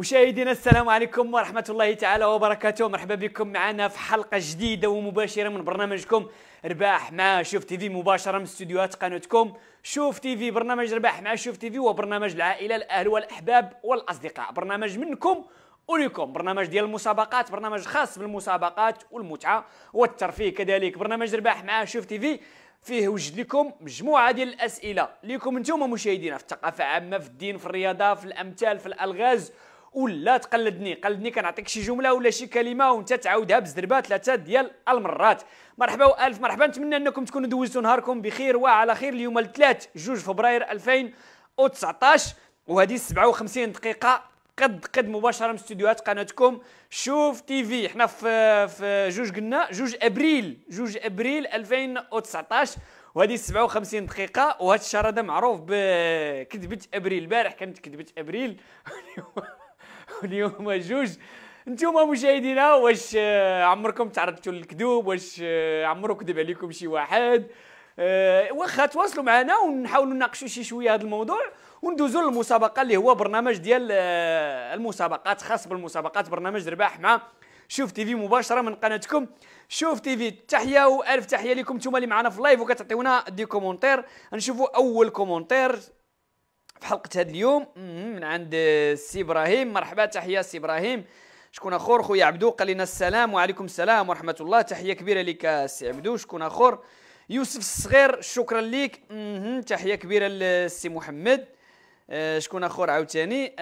مشاهدينا السلام عليكم ورحمة الله تعالى وبركاته. مرحبا بكم معنا في حلقة جديدة ومباشرة من برنامجكم رباح مع شوف تيفي، مباشرة من استديوهات قناتكم شوف تيفي. برنامج رباح مع شوف تيفي هو برنامج العائلة، الأهل والأحباب والأصدقاء، برنامج منكم ولكم، برنامج ديال المسابقات، برنامج خاص بالمسابقات والمتعة والترفيه. كذلك برنامج رباح مع شوف تيفي فيه وجد لكم مجموعه ديال الاسئله ليكم انتم مشاهدينا في الثقافه عامه، في الدين، في الرياضه، في الامثال، في الالغاز. ولا قلدني كنعطيك شي جمله ولا شي كلمه وانت تعاودها بزربه 3 ديال المرات. مرحبا والف مرحبا، نتمنى انكم تكونوا دوزتوا نهاركم بخير وعلى خير. اليوم الثلاث 2 فبراير 2019 وهذه 57 دقيقه قد مباشره من استديوهات قناتكم شوف تيفي. حنا في جوج قلنا 2 ابريل 2019 وهذه 57 دقيقه. وهذا الشهر هذا معروف بكذبه ابريل. البارح كانت كذبه ابريل واليوم جوج. انتم مشاهدينا واش عمركم تعرضتوا للكذوب؟ واش عمرو كذب عليكم شي واحد؟ واخا تواصلوا معنا ونحاولوا نناقشوا شي شويه هذا الموضوع وندوزوا للمسابقه اللي هو برنامج ديال المسابقات، خاص بالمسابقات، برنامج رباح مع شوف تيفي مباشره من قناتكم شوف تيفي. تحيه والف تحيه لكم نتوما اللي معنا في اللايف وكتعطيونا دي كومونتير. نشوفوا اول كومونتير في حلقه هذا اليوم من عند سي ابراهيم. مرحبا، تحيه سي ابراهيم. شكون اخر؟ خويا عبدو قال لنا السلام وعليكم السلام ورحمه الله. تحيه كبيره لك سي عبدو. شكون اخر؟ يوسف الصغير شكرا ليك. تحيه كبيره للسي محمد. شكون اخر عاوتاني؟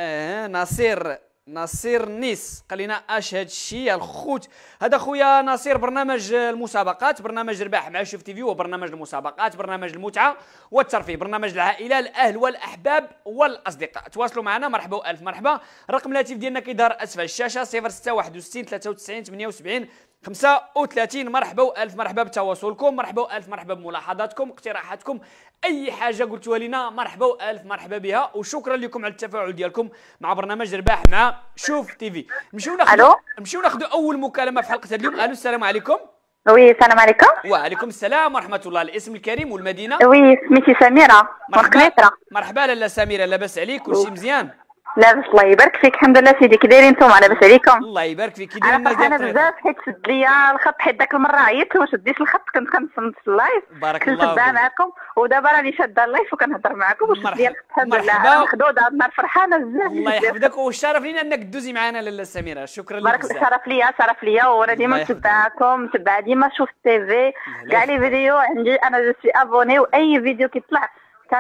ناصر نيس قال لنا اش هاد الشيء الخوت. هذا خويا ناصر برنامج المسابقات، برنامج رباح مع شوف تيفي، وبرنامج المسابقات، برنامج المتعه والترفيه، برنامج العائله، الاهل والاحباب والاصدقاء. تواصلوا معنا. مرحبا والف مرحبا. رقم الهاتف ديالنا كيظهر اسفل الشاشه 0661 93 78 35. مرحبا والف مرحبا بتواصلكم، مرحبا والف مرحبا بملاحظاتكم، اقتراحاتكم، اي حاجه قلتوها لنا مرحبا والف مرحبا بها. وشكرا لكم على التفاعل ديالكم مع برنامج رباح مع شوف تيفي. نمشيو ناخذوا اول مكالمه في حلقه اليوم. الو السلام عليكم. وي السلام عليكم. وعليكم السلام ورحمه الله. الاسم الكريم والمدينه؟ وي سميتي سميره. مرحبا لاله سميره، لاباس عليك؟ كلشي مزيان؟ لاباس الله يبارك فيك. الحمد لله سيدي. كي دايرين نتوما؟ لاباس عليكم؟ الله يبارك فيك. كي دايرين الناس انا بزاف حيت شد ليا الخط، حيت داك المره عيطت وما شديتش الخط، كنت كنصنت في اللايف. بارك الله فيك. معكم ودابا راني شاده اللايف وكنهضر معكم وشد ليا الخط. الحمد لله انا مخدوده هاد النهار، فرحانه بزاف. الله يحفظك والشرف لينا انك تدوزي معنا لاله سميره. شكرا لك بزاف. شرف ليا وانا ديما متبعاكم، متبعه ديما شوف تيفي، كاع لي فيديو عندي انا جو سي ابوني، واي فيديو كيطلع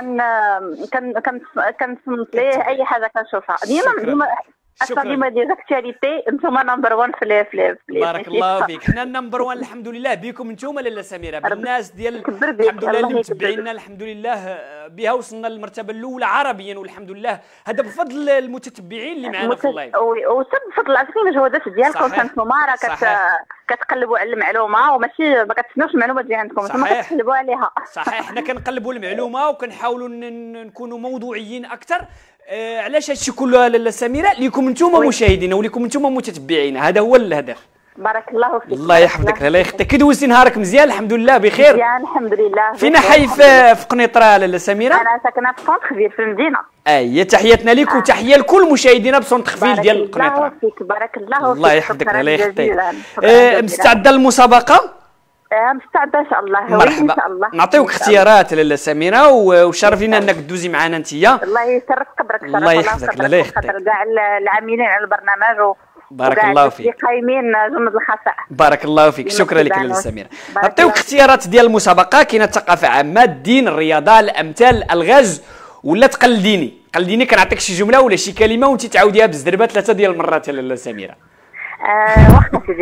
كنصنت ليه، اي حاجه كنشوفها ديما ديما ديال اكتواليتي. نتوما نمبر 1 في بارك الله فيك. حنا نمبر 1 الحمد لله بكم نتوما لاله سميره، بالناس ديال الحمد لله اللي متبعينا. الحمد لله بها وصلنا للمرتبه الاولى عربيا والحمد لله. هذا بفضل المتتبعين اللي معنا في اللايف وبفضل عرفتي المجهودات ديالكم. كنتوما راه كتقلبوا على المعلومه وماشي ما كتسناوش المعلومات اللي عندكم، نتوما كتقلبوا عليها. صحيح، حنا كنقلبوا المعلومه وكنحاولوا نكونوا موضوعيين اكثر. علاش هادشي كله لاله سميره؟ ليكم نتوما مشاهدين وليكم نتوما متتبعين، هذا هو الهدف. بارك الله فيك. الله يحفظك، الله يخطيك. كي دوزتي نهارك مزيان؟ الحمد لله بخير. مزيان الحمد لله. فينا حي في قنيطره لاله سميره؟ انا ساكنه في سونط خفيف في المدينه. هي تحياتنا لك وتحيه لكل مشاهدينا بسونط خفيف ديال قنيطره. بارك الله فيك. بارك الله فيك. الله يحفظك، الله يخطيك. مستعده للمسابقه؟ مستعده ان شاء الله. مرحبا. ان شاء الله نعطيوك اختيارات لاله سميره وشرف لينا انك تدوزي معنا انتيا. الله يشرف قدرك. الله يحفظك، الله يخطيك. كاع العاملين على البرنامج بارك الله فيك. قايمين جمد الخفاء. بارك الله فيك. شكرا لك لاله سميره. نعطيوك اختيارات ديال المسابقه. كاينه الثقافه عامه، الدين، الرياضه، الامثال، الالغاز، ولا قلديني كنعطيك شي جمله ولا شي كلمه وانت تعاوديها بالزربه 3 ديال المرات لاله سميره. واخا سيدي.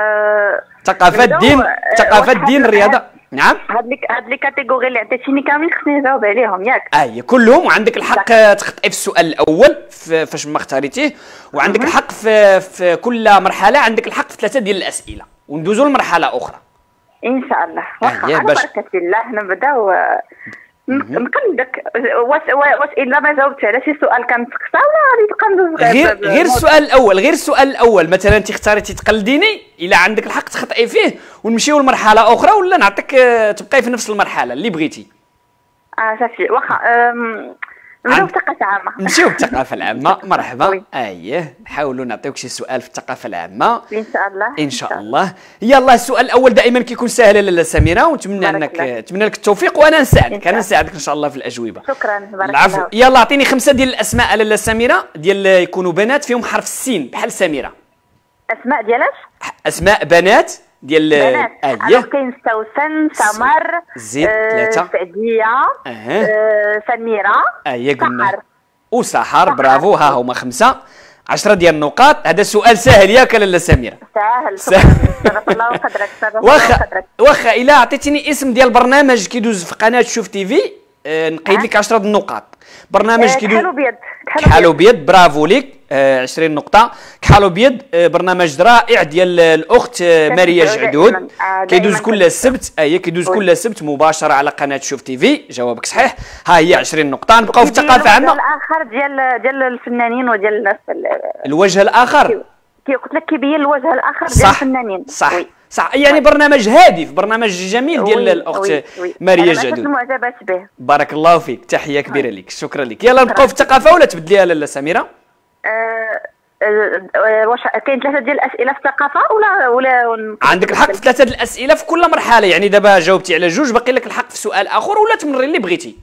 ثقافه الدين الرياضه. نعم، هاد لي كاتيجوري اللي عطيتيني كاملين خصني نجاوب عليهم ياك؟ هي كلهم، وعندك الحق تخطئي في السؤال الاول فاش ما اختاريتيه، وعندك الحق في كل مرحله عندك الحق في 3 ديال الاسئله وندوزوا لمرحله اخرى ان شاء الله. واخا على بركه الله نبداو. نقلدك واش الا ما جاوبتش على شي سؤال كنتقصى ولا غادي تبقى ندوز غير السؤال الاول مثلا انت اختاريتي تقلديني، الا عندك الحق تخطئي فيه ونمشيو لمرحله اخرى، ولا نعطيك تبقاي في نفس المرحله اللي بغيتي. صافي واخا. نبداو بالثقافه العامه. نمشيو بالثقافه العامه. مرحبا. اييه نحاولوا نعطيوك شي سؤال في الثقافه العامه ان شاء الله. ان شاء الله. يلا السؤال الاول دائما كيكون سهل لاله سميره، ونتمنى نتمنى لك التوفيق، وانا نساعدك ان شاء الله في الاجوبه. شكرا. بارك العفو. الله. يلا اعطيني 5 ديال الاسماء لاله سميره ديال يكونوا بنات فيهم حرف السين بحال سميره. اسماء ديالاش؟ اسماء بنات ديال بنات. اييه كاين سوسن، سمر، زيد 3 سعديه، سميره، اييه قلنا سحر وسحر. برافو. ها هما 5 10 ديال النقاط. هذا سؤال سهل ياك لاله سميره؟ سهل. شرف الله وقدرك. واخا الا عطيتيني اسم ديال برنامج كيدوز في قناه شوف تي في نقيد لك 10 النقاط. برنامج كيدوز كحل ابيض. كحل ابيض. برافو ليك. 20 نقطه. كحل ابيض برنامج رائع ديال الاخت ماريا جعدود، كيدوز كل السبت. كيدوز كل السبت مباشره على قناه شوف تي في. جوابك صحيح. ها هي 20 نقطه. نبقاو في الثقافه عامه. الاخر ديال الفنانين وديال الناس. الوجه الاخر قلت لك كيبين الوجه الاخر ديال الفنانين. صح يعني برنامج هادف، برنامج جميل ديال الاخت ماريا جعدود. المعجبات به. بارك الله فيك. تحيه كبيره لك. شكرا لك. يلا نبقاو في الثقافه ولا تبدليها لاله سميره؟ واش كاين 3 ديال الاسئله في الثقافه ولا عندك الحق في 3 ديال الاسئله في كل مرحله. يعني دابا جاوبتي على 2 باقي لك الحق في سؤال اخر، ولا تمري اللي بغيتي.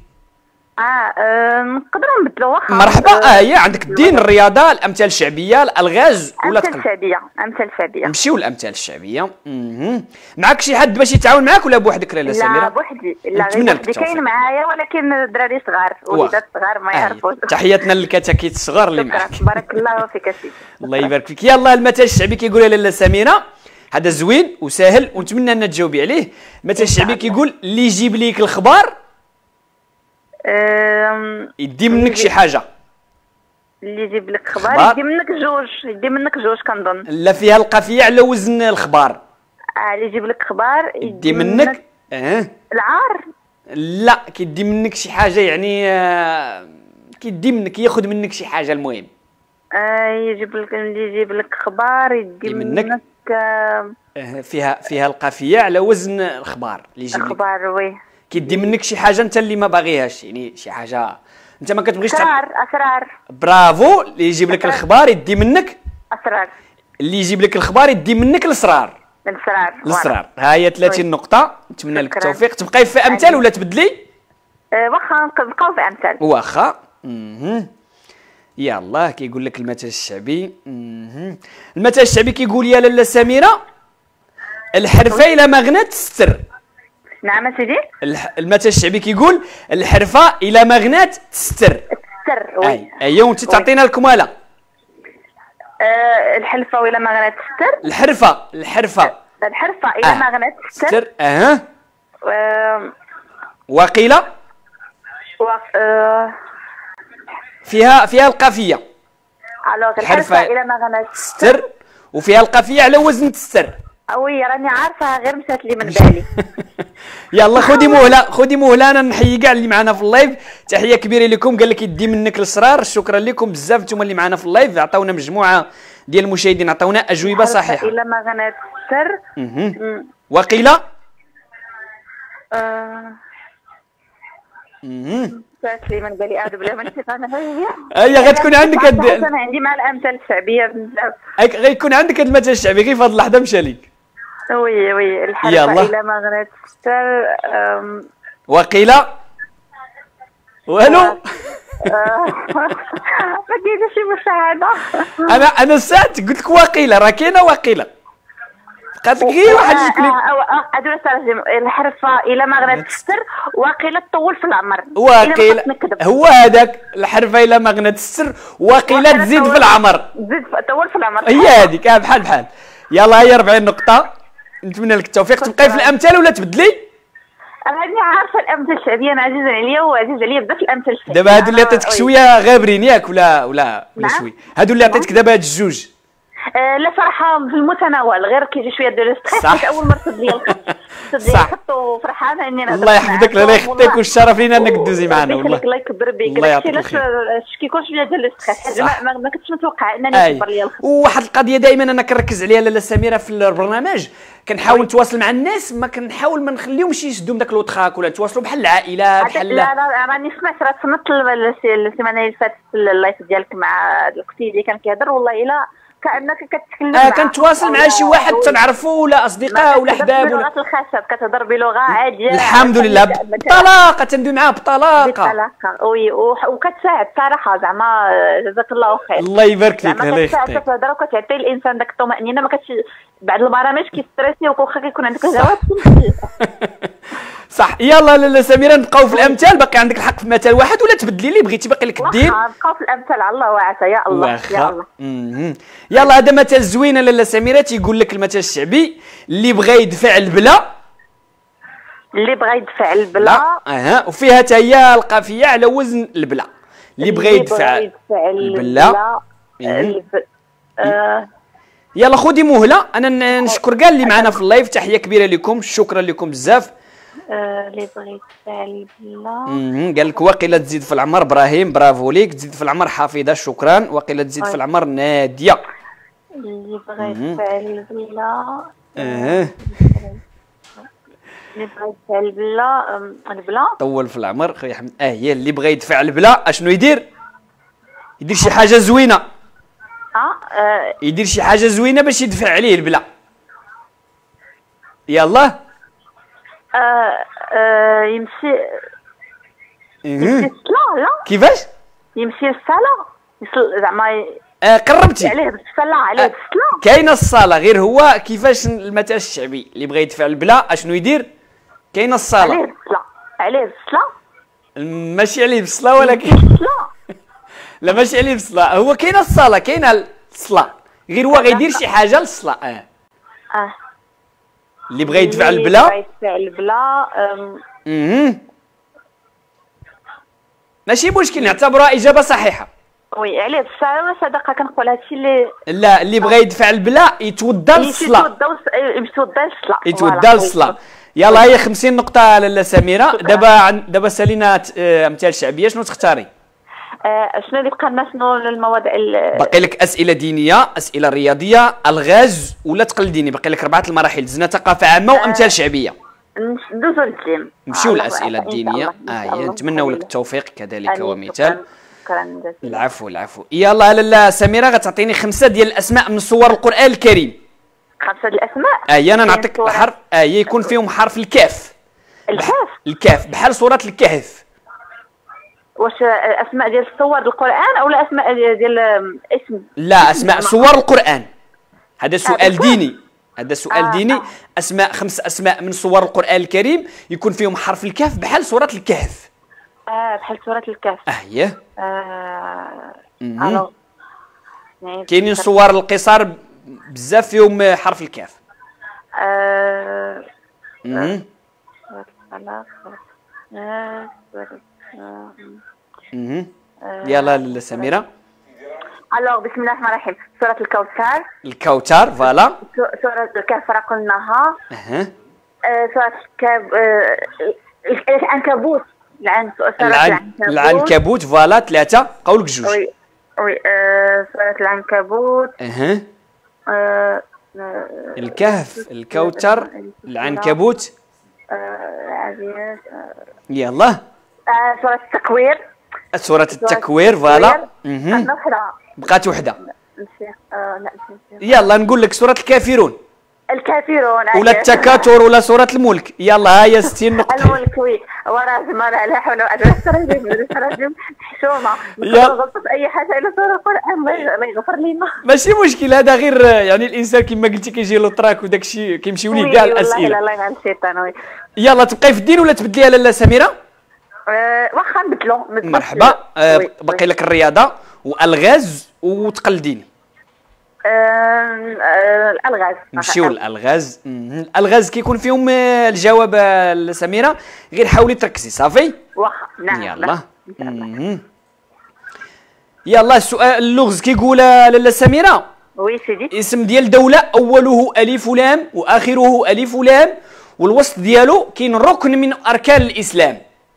نقدروا نبدلوا واخا. مرحبا. هي عندك الدين، الرياضه، الامثال الشعبيه، الالغاز، ولا امثال شعبيه. نمشيو للامثال الشعبيه. معك شي حد باش يتعاون معك ولا بوحدك لاله سميره؟ لا بوحدي. لا غير كاين معايا، ولكن الدراري صغار وليدات صغار ما يعرفوش. تحياتنا للكتاكيت الصغار اللي معك. بارك الله فيك سيدي. الله يبارك فيك. يلا المثل الشعبي كيقول لاله سميره، هذا زوين وسهل ونتمنى ان تجاوبي عليه. المثل الشعبي كيقول اللي يجيب ليك الخبار يدي منك شي حاجه. اللي يجيب لك خبار يدي منك جوج كنظن. لا فيها القافيه على وزن الخبار. اللي يجيب لك خبار يدي منك العار. لا كيدي منك شي حاجه، يعني كيدي منك ياخذ منك شي حاجه. المهم اللي يجيب لك خبار يدي منك فيها القافيه على وزن الخبار. اللي يجيب الخبار وي كيدي منك شي حاجه انت اللي ما باغيهاش، يعني شي حاجه انت ما كتبغيش اسرار. برافو. اللي يجيب لك الخبار يدي منك اسرار. اللي يجيب لك الخبار يدي منك الاسرار. ها هي 30 نقطه. نتمنى لك التوفيق. تبقاي في امثال ولا تبدلي؟ واخا نبقاو في امثال. واخا. يلا كيقول لك المثل الشعبي. المثل الشعبي كيقول يا لاله سميره، الحرفه الا ما غنات تستر. نعم سيدي. المثل الشعبي كيقول الحرفه الا ما غنات تستر. وي. اييه وانت تعطينا الكماله. الحلفه ولا ما غنات تستر. الحرفه الا ما غنات تستر. وقيله فيها القافيه. الحرفه الا ما غنات تستر وفيها القافيه على وزن تستر. وي راني عارفه غير مشات لي من بالي. يلا خذي مهله انا نحيي كاع اللي معنا في اللايف. تحيه كبيره لكم. قال لك يدي منك الاسرار. شكرا لكم بزاف نتوما اللي معنا في اللايف. عطاونا مجموعه ديال المشاهدين عطاونا اجوبه صحيحه. الا ما غنات تستر. وقيله مشات لي من بالي. بلا ما نسيت انا. هي غتكون عندك انا عندي مع الامثال الشعبيه بزاف. غيكون عندك المثل الشعبي غير في هذه اللحظه مشى ليك. وي الحرفه الا ما غنات تستر. وقيله والو. ما كاينش شي مساعده. انا ساعت قلت لك وقيله، راه كاينه وقيله. بقات غير واحد الكلمه. ادوي ترجم. الحرفه الا ما غنات تستر وقيله تطول في العمر. وقيله هو هذاك. الحرفه الا ما غنات تستر وقيله تزيد في العمر. تطول في العمر. هي هذيك بحال. يلا هي 40 نقطه. نتمنى لك التوفيق. تبقاي في الامثال ولا تبدلي؟ راني عارفه الامثال الشعبيه، انا عزيزه عليا وعزيز عليا بزاف الامثال الشعبيه. دابا هادو اللي عطيتك شويه غابرين ياك ولا شويه؟ هادو اللي عطيتك دابا هاد الجوج. لا صراحه في المتناول، غير كيجي شويه ديال ستريس. حيت اول مره تد لي الخط وفرحانه اني انا. الله يحفظك. الله يخطيك والشرف لينا انك دوزي معنا والله. الله يكبر بك. الله يعطيك الخير. كيكون شويه ديال ستريس. ما كنتش متوقع انني نكبر ليا الخط. وواحد القضيه دائما انا كنركز عليها لاله سميره في البرنامج، كنحاول نتواصل مع الناس، ما كنحاول ما نخليهمش يشدوا من داك الوطخاك ولا نتواصلوا بحال العائله بحال. لا راني سمعت راه تصنت السيمانه اللي فاتت اللايف ديالك مع اختي اللي كان كيهضر، والله الا كانك كتكلم كنتواصل مع شي واحد تنعرفو ولا اصدقاء ولا احباب ولا بلغه الخشب، كتهضر بلغه عاديه الحمد لله بطلاقه، تندوي معاه بطلاقه. وي وكتساعد صراحه زعما جزاك الله خير. الله يبارك فيك. الله يخليك. كتهضر وكتعطي الانسان داك الطمانينه، ما كتش بعض البرامج كيستريسي واخا كيكون عندك الجواب. صح. يلا لاله سميره نبقاو في الامثال، باقي عندك الحق في مثال واحد ولا تبدلي اللي بغيتي باقي لك الدين. نبقاو في الامثال على الله وعسى. يا الله يا الله. يلا هذا مثال زوين لاله سميره، تيقول لك المثل الشعبي اللي بغى يدفع البلا. اللي بغى يدفع البلا. وفيها حتى هي القافيه على وزن البلا. اللي بغى يدفع البلا. يلا خذي مهله. انا نشكر كاع اللي معنا في اللايف، تحيه كبيره لكم، شكرا لكم بزاف. اللي بغى يدفع البلا. قال لك واقيلا تزيد في العمر ابراهيم، برافو ليك. تزيد في العمر حفيظه، شكرا. واقيلا تزيد في العمر ناديه. اللي بغى يدفع البلا. اللي بغى يدفع البلا طول في العمر خويا حمد. هي اللي بغى يدفع البلا اشنو يدير؟ يدير شي حاجه زوينه. يدير شي حاجه زوينه باش يدفع عليه البلا. يلا يمشي للصلاة. لا كيفاش؟ يمشي للصلاة زعما قربتي عليه بالصلاة. عليه بالصلاة. كاينه الصلاه، غير هو كيفاش المثل الشعبي اللي بغى يدفع البلا اشنو يدير؟ كاينه الصلاه. عليه بالصلاة. عليه بالصلاة. ماشي عليه بالصلاة ولكن لا ماشي عليه بالصلاة، هو كاينه الصلاة، كاينه الصلاة، غير هو غيدير شي حاجة للصلاة. اللي بغى يدفع البلا. اللي بغى يدفع البلا. ماشي مشكل، نعتبرها إجابة صحيحة. وي عليه بالصلاة ولا صدقة كنقول هادشي اللي. لا اللي بغى يدفع البلا يتوضا للصلاة. يتوضا للصلاة. يلا هي 50 نقطة لاله سميرة. دابا سالينا أمثال شعبية، شنو تختاري؟ شنو اللي بقى لنا؟ شنو المواضيع باقي لك اسئله دينيه، اسئله رياضيه، الغاز ولا تقليديني. باقي لك 4 المراحل، دزنا ثقافه عامه وامثال شعبيه. ندوزو للدين. نمشيو للاسئله الدينيه. نتمنوا لك التوفيق كذلك ومثال. شكرا. العفو. يلا لاله سميره غتعطيني 5 ديال الاسماء من صور القران الكريم. 5 الاسماء. انا نعطيك حرف يكون فيهم حرف الكاف. الكاف بحال سوره الكهف. واش اسماء ديال الصور القران او لا اسماء ديال اسم؟ لا اسماء صور القران. هذا سؤال ديني. هذا سؤال ديني. اسماء 5 اسماء من صور القران الكريم يكون فيهم حرف الكاف بحال سوره الكهف. بحال سوره الكهف. هي كاينين صور القصار بزاف فيهم حرف الكاف. يلا لاله سميره. بسم الله الرحمن الرحيم. سورة الكوثر فوالا. سورة الكهف راه قلناها. سورة العنكبوت. العنكبوت فوالا 3. قولك 2. وي سورة العنكبوت. الكهف، الكوثر، العنكبوت. يلا سورة التكوير. سورة التكوير فوالا. بقات وحدة. يلا نقول لك سورة الكافرون. ولا التكاثر ولا سورة الملك. يلا هيا 60 نقطة. الملك وي وراه زمان لا حول ولا قوة. حشومة. غلطت أي حاجة إلى سورة القرآن الله يغفر لينا. ماشي مشكل، هذا غير يعني الإنسان كما قلتي كيجي له طراك وداك الشيء كيمشيو ليه كاع الأسئلة. الله يعين الشيطان. وي يلا تبقاي في الدين ولا تبدليها لاله سميرة؟ واخا نبدلو. مرحبا. باقي لك الرياضة والغاز وتقلديني. الالغاز. نمشيو للالغاز. الالغاز كيكون فيهم الجواب سميره، غير حاولي تركزي صافي. واخا نعم. يلا يلا السؤال اللغز كيقول لاله سميره. وي سيدي. اسم ديال دوله اوله الف لام واخره الف لام والوسط ديالو كاين ركن من اركان الاسلام.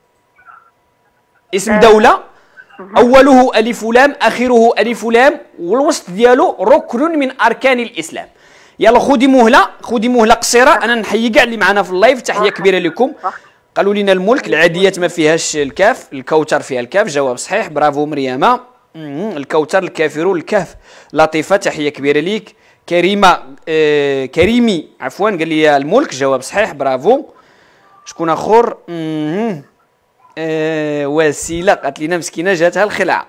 اسم دوله أوله ألف لام آخره ألف لام والوسط ديالو ركن من أركان الإسلام. يلا خذي مهله قصيره. انا نحيي كاع اللي معنا في اللايف، تحيه كبيره لكم. قالوا لنا الملك، العاديات ما فيهاش الكاف، الكوثر فيها الكاف. جواب صحيح، برافو مريم. الكوثر، الكافرون، الكهف. لطيفه، تحيه كبيره ليك. كريمي عفوا، قال لي الملك. جواب صحيح، برافو. شكون اخر؟ وسيله قالت لنا مسكينه جاتها الخلعه.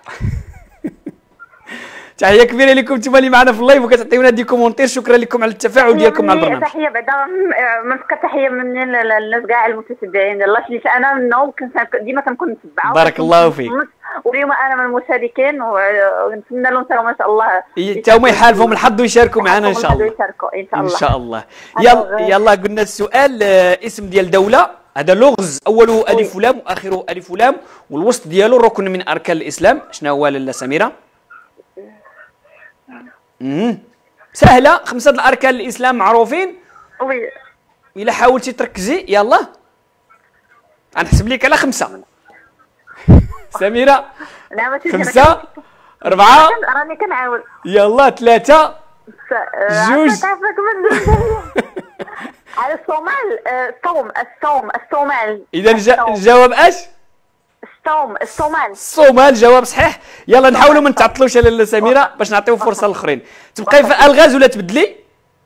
تحيه كبيره لكم انتم اللي معنا في اللايف وكتعطيونا دي كومونتير. شكرا لكم على التفاعل ديالكم مع البرنامج. تحيه بعدا من تحيه مني للناس كاع المتتبعين. الله شليت انا منهم، ديما كنكون نتبعهم. بارك الله فيك. واليوم انا من المشاركين ونتمنى لهم ما شاء الله حتى هما يحالفهم الحظ ويشاركوا معنا ان شاء الله. ان شاء الله. يلا قلنا السؤال. اسم ديال دوله، هذا لغز اوله الف ولام واخره الف ولام والوسط ديالو ركن من اركان الاسلام. شنو هو لاله سميره؟ سهله، 5 الاركان الاسلام معروفين. وي الا حاولتي تركزي يلا غنحسب لك على 5. سميره 5 4 راني كنعاود. يلا 3 2 على الصومال. الصومال. اذا الجواب اش؟ الصومال. جواب صحيح. يلا نحاولوا ما نتعطلوش على لاله سميره باش نعطيو فرصه للاخرين. تبقاي في الغاز ولا تبدلي؟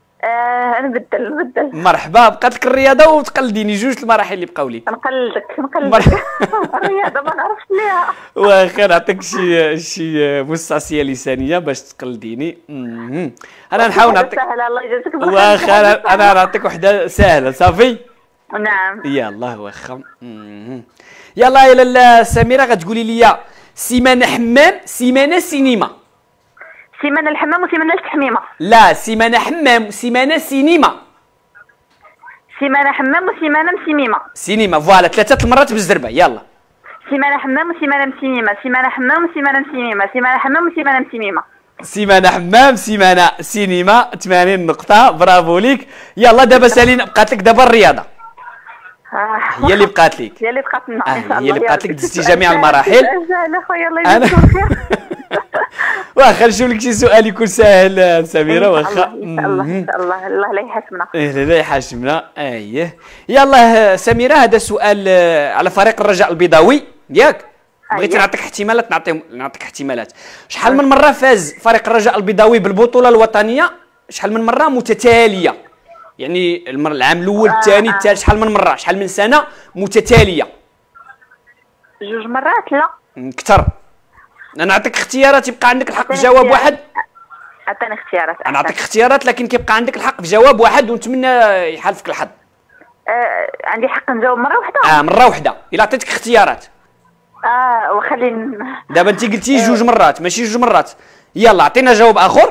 نبدل. مرحبا. بقات لك الرياضه وتقلديني، جوج المراحل اللي بقاو لي. نقلدك. الرياضه ما نعرفش ليها. واخا نعطيك شي مستعصيه لسانيه باش تقلديني. انا نحاول نعطيك سهله. الله يجازيك بالخير. واخا انا نعطيك وحده سهله صافي. نعم. يلا واخا. يلا يا لاله سميره غتقولي لي سيمانه حمام سيمانه سينما. سيمانه الحمام وسيمانه التحميمه. لا، سيمانه حمام وسيمانه سينما. سيمانه حمام وسيمانه مسيميمه. سينما فوالا 3 المرات بالزربه. يلا سيمانه حمام وسيمانه مسيميمه. سيمانه حمام وسيمانه مسيميمه. سيمانه حمام وسيمانه مسيميمه. سيمانه حمام سيمانه سينما. 80 نقطه، برافو ليك. يلا دابا سالينا، بقات لك دابا الرياضه. هي اللي بقات لك. هي اللي بقات لنا ان شاء الله. هي اللي بقات لك، دزتي جميع المراحل. سهله خويا، الله يجزيك بالخير. واخا نشوف لك شي سؤال يكون ساهل سميره. واخا ان شاء الله الله لا يحاسبنا. لا يحاسبنا. يلا سميره، هذا سؤال على فريق الرجاء البيضاوي ياك. بغيتي نعطيك احتمالات، نعطيك احتمالات. شحال من مره فاز فريق الرجاء البيضاوي بالبطوله الوطنيه؟ شحال من مره متتاليه؟ يعني العام الاول الثاني الثالث، شحال من مره؟ شحال من سنه متتاليه؟ 2 مرات. لا كثر. انا نعطيك اختيارات، يبقى عندك الحق في جواب واحد. عطيني اختيارات. انا نعطيك اختيارات لكن كيبقى عندك الحق في جواب واحد، ونتمنى يحالفك الحظ. عندي حق نجاوب مره واحده. مره واحده الا عطيتك اختيارات. وخلي دابا انت قلتي 2 مرات ماشي 2 مرات. يلا عطينا جواب اخر.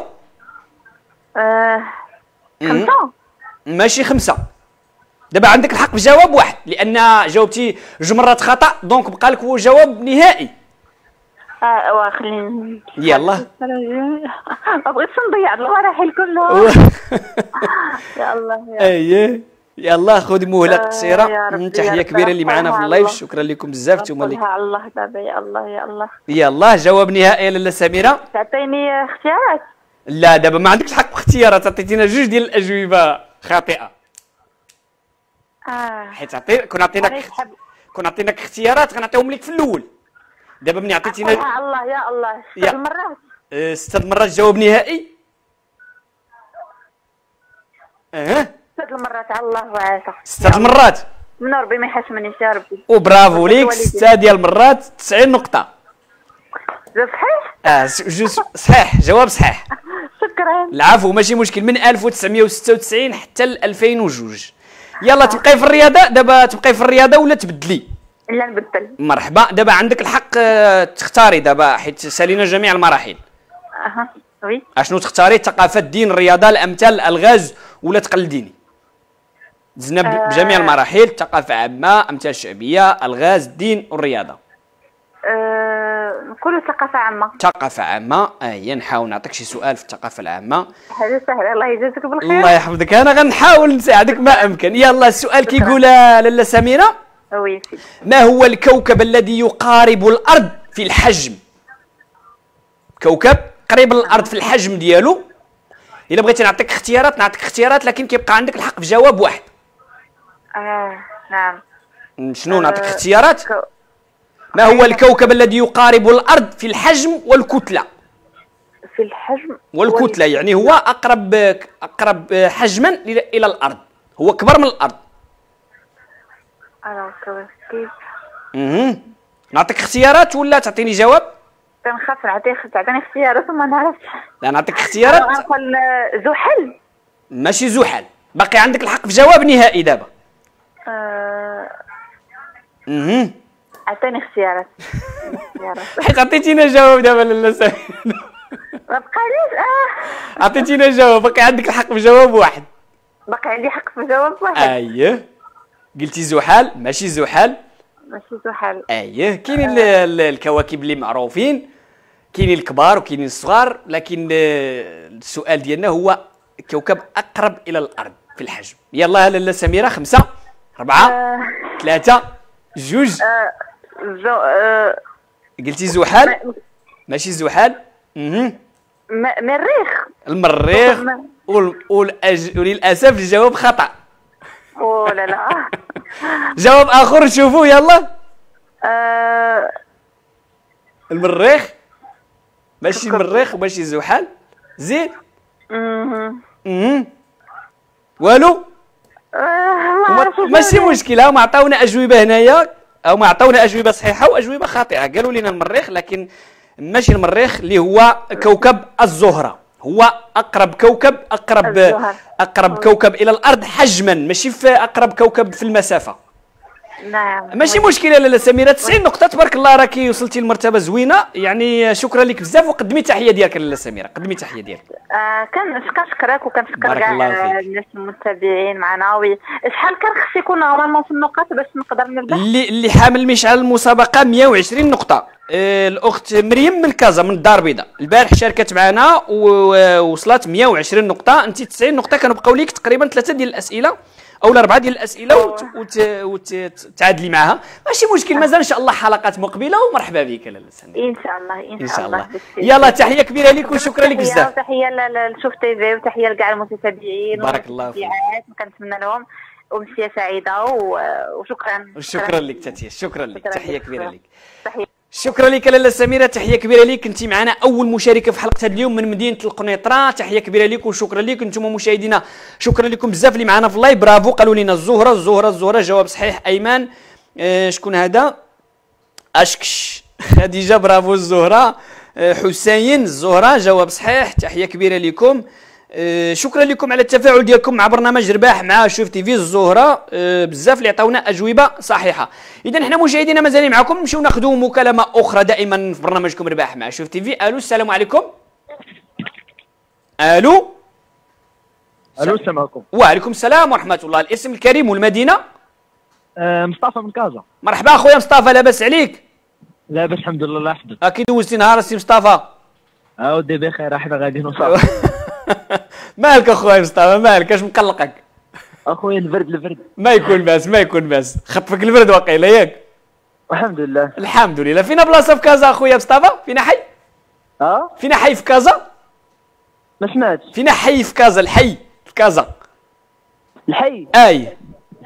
5 ماشي 5. دابا عندك الحق في جواب واحد لان جاوبتي 2 مرات خطا، دونك بقى لك هو جواب نهائي. خليني يلا. ما بغيتش نضيع المراحل كلها. يلا يلا خذ مهله قصيره. تحيه كبيره اللي معنا في اللايف. شكرا لكم بزاف نتوما اللي. الله بابا. يا الله يا الله. يلا جواب نهائي لاله سميره. تعطيني اختيارات؟ لا دابا ما عندكش الحق في اختيارات، عطيتينا 2 ديال الاجوبه خاطئه. حيت كون عطيناك اختيارات غنعطيهم لك في الاول. دابا ملي عطيتينا يا الله يا الله 6 مرات. 6 مرات جواب نهائي. 6 مرات. الله وعافاك. 6 مرات من ربي ما يحاسبنيش يا ربي. وبرافو ليك. 6 ديال المرات 90 نقطه. صحيح؟ صحيح، جواب صحيح. شكرا. العفو، ماشي مشكل. من 1996 حتى ل 2002. يلا تبقاي في الرياضه دابا، تبقاي في الرياضه ولا تبدلي؟ لا نبدل. مرحبا. دابا عندك الحق تختاري دابا حيت سالينا جميع المراحل. وي. اشنو تختاري؟ ثقافه، الدين، الرياضه، الامثال، الالغاز ولا تقلديني؟ دزنا بجميع المراحل، ثقافه عامه، امثال شعبيه، الغاز، الدين والرياضه. نقولوا ثقافه عامه. ثقافه عامه. نحاول نعطيك شي سؤال في الثقافه العامه. هذا سهل. الله يجازيك بالخير. الله يحفظك. انا غنحاول نساعدك ما امكن. يلا السؤال كيقول لاله سميره. وي. ما هو الكوكب الذي يقارب الارض في الحجم؟ كوكب قريب للارض في الحجم ديالو، الا بغيتي نعطيك اختيارات لكن كيبقى عندك الحق في جواب واحد. نعم. شنو نعطيك اختيارات؟ ما هو الكوكب الذي يقارب الارض في الحجم والكتله؟ في الحجم والكتله يعني هو اقرب حجما الى الارض، هو كبر من الارض. كيف؟ نعطيك اختيارات ولا تعطيني جواب؟ كنخاف تعطيني اختيارات وما نعرفش. لا نعطيك اختيارات. غنقول زحل. ماشي زحل، باقي عندك الحق في جواب نهائي دابا. عطيني اختيارات. حيت عطيتينا جواب دابا لاله سميرة. ما بقاليش. عطيتينا جواب، باقي عندك الحق في جواب واحد. باقي عندي حق في جواب واحد. اييه قلتي زحل، ماشي زحل. ماشي زحل. اييه كاينين الكواكب اللي معروفين، كاينين الكبار وكاينين الصغار، لكن السؤال ديالنا هو كوكب اقرب الى الارض في الحجم. يلا لاله سميرة 5 4 3 2. قلتي زحل ماشي زحل. مريخ. المريخ وللاسف الجواب خطا. لا جواب اخر نشوفوا يلا. المريخ ماشي المريخ وماشي زحل. زيد. والو. ماشي مشكله، ما عطاونا اجوبه هنايا، او ما عطاونا اجوبه صحيحه واجوبه خاطئه. قالوا لنا المريخ لكن ماشي المريخ، اللي هو كوكب الزهره. هو اقرب كوكب الى الارض حجما، ماشي في اقرب كوكب في المسافه. نعم ماشي مشكله لاله سميرة. 90 نقطه تبارك الله، راكي وصلتي لمرتبه زوينه يعني. شكرا لك بزاف، وقدمي تحيه ديالك لاله سميرة، قدمي تحيه ديالك. كنشكرك وكنشكر كاع الناس المتابعين معنا. شحال كان خص يكون نورمالمون في النقاط باش نقدر نربح؟ اللي حامل مشعل المسابقه 120 نقطه. الاخت مريم من كازا من الدار البيضاء البارح شاركت معنا ووصلت 120 نقطه. انت 90 نقطه، كانوا بقاو ليك تقريبا 3 ديال الاسئله او 4 ديال الاسئله وتعادلي معها. ماشي مشكل، مازال ان شاء الله حلقات مقبله، ومرحبا بك لاله سميرة. ان شاء الله. يلا تحيه كبيره لك وشكرا لك بزاف. تحيه لشوف تي في وتحيه لكاع المتابعين. بارك الله فيك. كنتمنى لهم امسيه سعيده وشكرا. شكرا لك تاتيه، شكرا لك، تحيه كبيره لك. شكرا لك لاله سميرة، تحيه كبيره لك. كنتي معنا اول مشاركه في حلقه هذا اليوم من مدينه القنيطره. تحيه كبيره لك وشكرا لك. انتم مشاهدينا شكرا لكم بزاف اللي معنا في اللايف. برافو. قالوا لنا الزهره جواب صحيح. ايمن شكون هذا؟ اشكش خديجه برافو الزهره. حسين الزهره جواب صحيح. تحيه كبيره لكم. شكرا لكم على التفاعل ديالكم مع برنامج رباح مع شوف تي في. الزهره بزاف اللي عطاونا اجوبه صحيحه. اذا حنا مشاهدينا مازالين معكم، نمشيو ناخذوا مكالمه اخرى دائما في برنامجكم رباح مع شوف تي في. الو السلام عليكم. الو السلام عليكم. وعليكم السلام ورحمه الله. الاسم الكريم والمدينه؟ مصطفى من كازا. مرحبا اخويا مصطفى، لاباس عليك؟ لاباس الحمد لله. الله يحفظك. اكيد دوزتي نهار السي مصطفى؟ ودي بخير، احنا غاديين وصافي. مالك اخويا مصطفى، مالك؟ اش مقلقك؟ اخويا البرد. ما يكون باس خطفك البرد واقيلا ياك؟ الحمد لله. الحمد لله. فينا بلاصه في كازا اخويا مصطفى؟ فينا حي؟ فينا حي في كازا؟ ما سمعتش. فينا حي في كازا؟ الحي في كازا. الحي؟ اي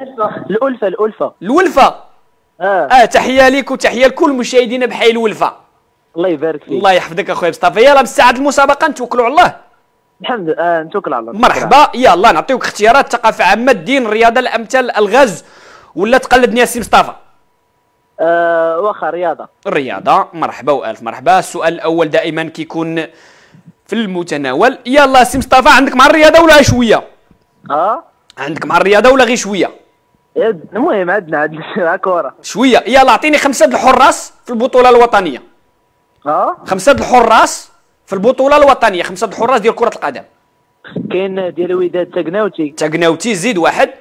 الولفه. تحيه ليك وتحيه لكل مشاهدينا بحي الولفه. الله يبارك فيك. الله يحفظك اخويا مصطفى. يلا مستعد المسابقه، نتوكلوا على الله. الحمد لله. نتوكل على الله. مرحبا. يلا نعطيوك اختيارات: ثقافه عامه، الدين، الرياضه، الامثال، الغاز، ولا تقلدني يا سي مصطفى؟ واخا الرياضه. مرحبا والف مرحبا. السؤال الاول دائما كيكون في المتناول. يلا سي مصطفى، عندك مع الرياضه ولا شويه؟ عندك مع الرياضه ولا غير شويه؟ المهم عندنا كره شويه. يلا اعطيني 5 الحراس في البطوله الوطنيه. 5 الحراس في البطوله الوطنيه، 5 الحراس ديال كره القدم. كاين ديال الوداد تاكناوتي. زيد واحد.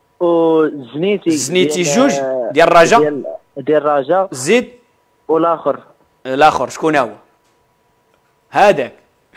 وزنيتي جوج ديال الرجاء. ديال الرجاء. زيد. والاخر شكون هو؟ هذاك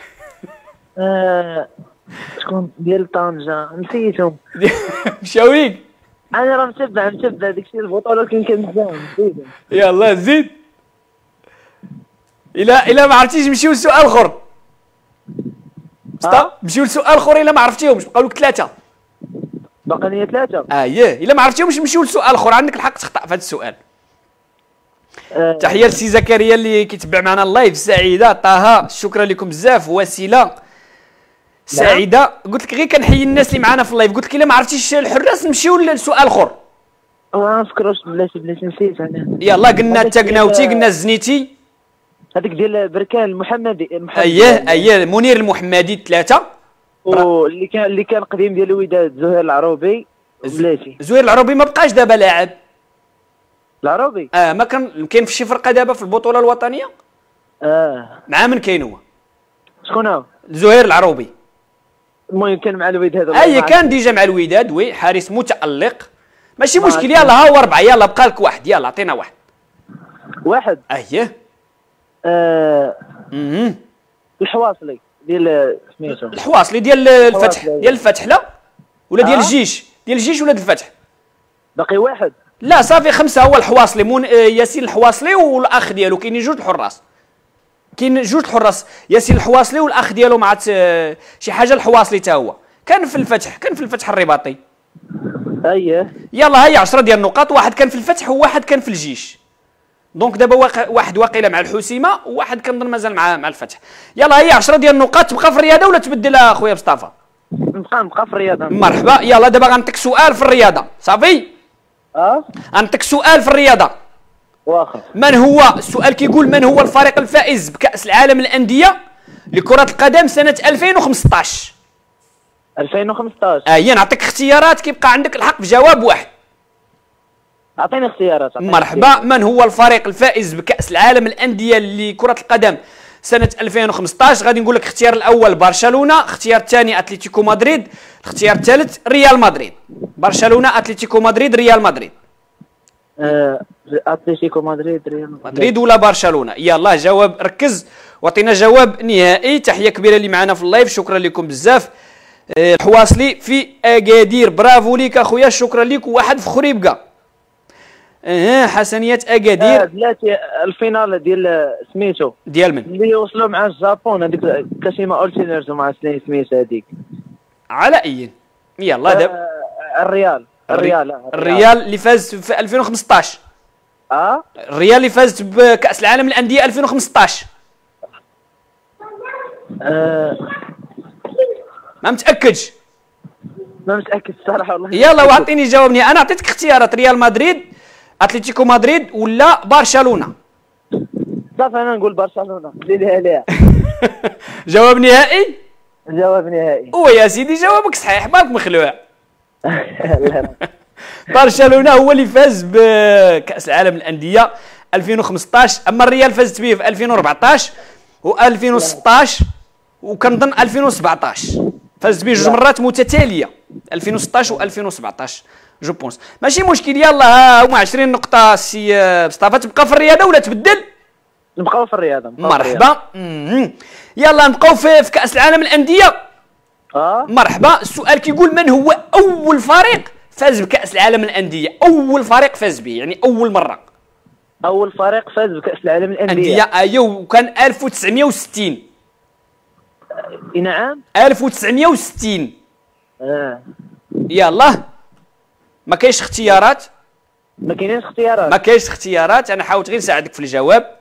شكون ديال طنجة نسيتهم. مشاو ليك؟ انا راه متبع داكشي البطوله كنزام نسيتهم. يلا زيد. الا ما عرفتيش نمشيو لسؤال اخر. نمشيو لسؤال اخر الا ما عرفتيهمش، بقاو لك 3. باقي لي 3. الا ما عرفتيهمش نمشيو لسؤال اخر، عندك الحق تخطا في هذا السؤال. تحيه لسي زكريا اللي كيتبع معنا اللايف، سعيده، طه، شكرا لكم بزاف، وسيله، سعيده. قلت لك غير كنحيي الناس اللي معنا في اللايف، قلت لك الا ما عرفتيش الحراس نمشيو لسؤال اخر. ما نفكروش بلاتي نسيت انا. يلا قلنا التقناوتي، قلنا الزنيتي، هذيك ديال بركان المحمدي. اييه منير المحمدي 3. واللي كان قديم ديال الوداد زهير العروبي بلاتي. زهير العروبي ما بقاش دابا لاعب العروبي. ما كاين في شي فرقه دابا في البطوله الوطنيه. مع من كاين هو؟ شكون هو؟ زهير العروبي. المهم كان مع الوداد. كان ديجا مع الوداد، وي حارس متألق، ماشي مشكل. يلا ها هو 4، يلا بقى لك 1، يلا عطينا 1. 1. الحواصلي ديال سميتو. الحواصلي ديال الفتح، ديال الفتح لا ولا ديال الجيش؟ ديال الجيش ولا ديال الفتح؟ باقي 1. لا صافي 5. هو الحواصلي، ياسين الحواصلي والاخ ديالو. كاينين 2 الحراس، كاين 2 الحراس، ياسين الحواصلي والاخ ديالو مع شي حاجه الحواصلي تا هو كان في الفتح الرباطي. يلا هاي 10 ديال النقاط، واحد كان في الفتح وواحد كان في الجيش. دونك دابا واحد واقيله مع الحسيمه وواحد كنظن مازال مع الفتح. يلا هي 10 ديال النقاط. تبقى في الرياضه ولا تبدل اخويا مصطفى؟ نبقى في الرياضه. مرحبا. يلا دابا غنعطيك سؤال في الرياضه، صافي؟ غنعطيك سؤال في الرياضه. واخا. من هو السؤال كيقول من هو الفريق الفائز بكأس العالم للأندية لكرة القدم سنة 2015؟ 2015. نعطيك اختيارات، كيبقى عندك الحق في جواب واحد. اعطيني اختيارات. مرحبا. من هو الفريق الفائز بكأس العالم للأندية لكرة القدم سنة 2015؟ غادي نقول لك الاختيار الأول برشلونة، الاختيار الثاني أتلتيكو مدريد، الاختيار الثالث ريال مدريد. برشلونة، أتلتيكو مدريد، ريال مدريد. اتلتيكو مدريد، ريال مدريد ولا برشلونه؟ يلا جواب، ركز وعطينا جواب نهائي. تحيه كبيره اللي معنا في اللايف، شكرا لكم بزاف. الحواصلي في اكادير، برافو ليك اخويا، شكرا لك. واحد في خريبكا. حسنيات اكادير. بلاتي الفينال ديال سميتو ديال من اللي وصلوا مع الجابون، هذيك كاسيما اولتينرز مع سنين سميت هذيك على اي. يلا دابا الريال اللي فاز في 2015. الريال اللي فاز بكأس العالم للأندية 2015. ما متأكدش الصراحة والله. يلا وعطيني جاوبني. أنا عطيتك اختيارات: ريال مدريد، أتلتيكو مدريد ولا برشلونة. صافي أنا نقول برشلونة، زيدها ليها. جواب نهائي؟ جواب نهائي. يا سيدي جوابك صحيح، ماك مخلوع. برشلونة هو اللي فاز بكأس العالم للأندية 2015، أما الريال فازت به في 2014 و2016 وكنظن 2017. فازت به 2 مرات متتالية، 2016 و2017 جو بونس. ماشي مشكل. يلا ها هما 20 نقطة. سي مصطفى تبقى في الرياضة ولا تبدل؟ نبقاو في الرياضة. مرحبا. يلا نبقاو في كأس العالم للأندية. مرحبا. السؤال كيقول من هو أول فريق فاز بكأس العالم للأندية؟ أول فريق فاز به، يعني أول مرة. أول فريق فاز بكأس العالم للأندية. أيوه، وكان 1960. نعم 1960. يلا ما كاينش اختيارات. ما كاينش اختيارات. ما كاينش اختيارات. أنا حاولت غير نساعدك في الجواب.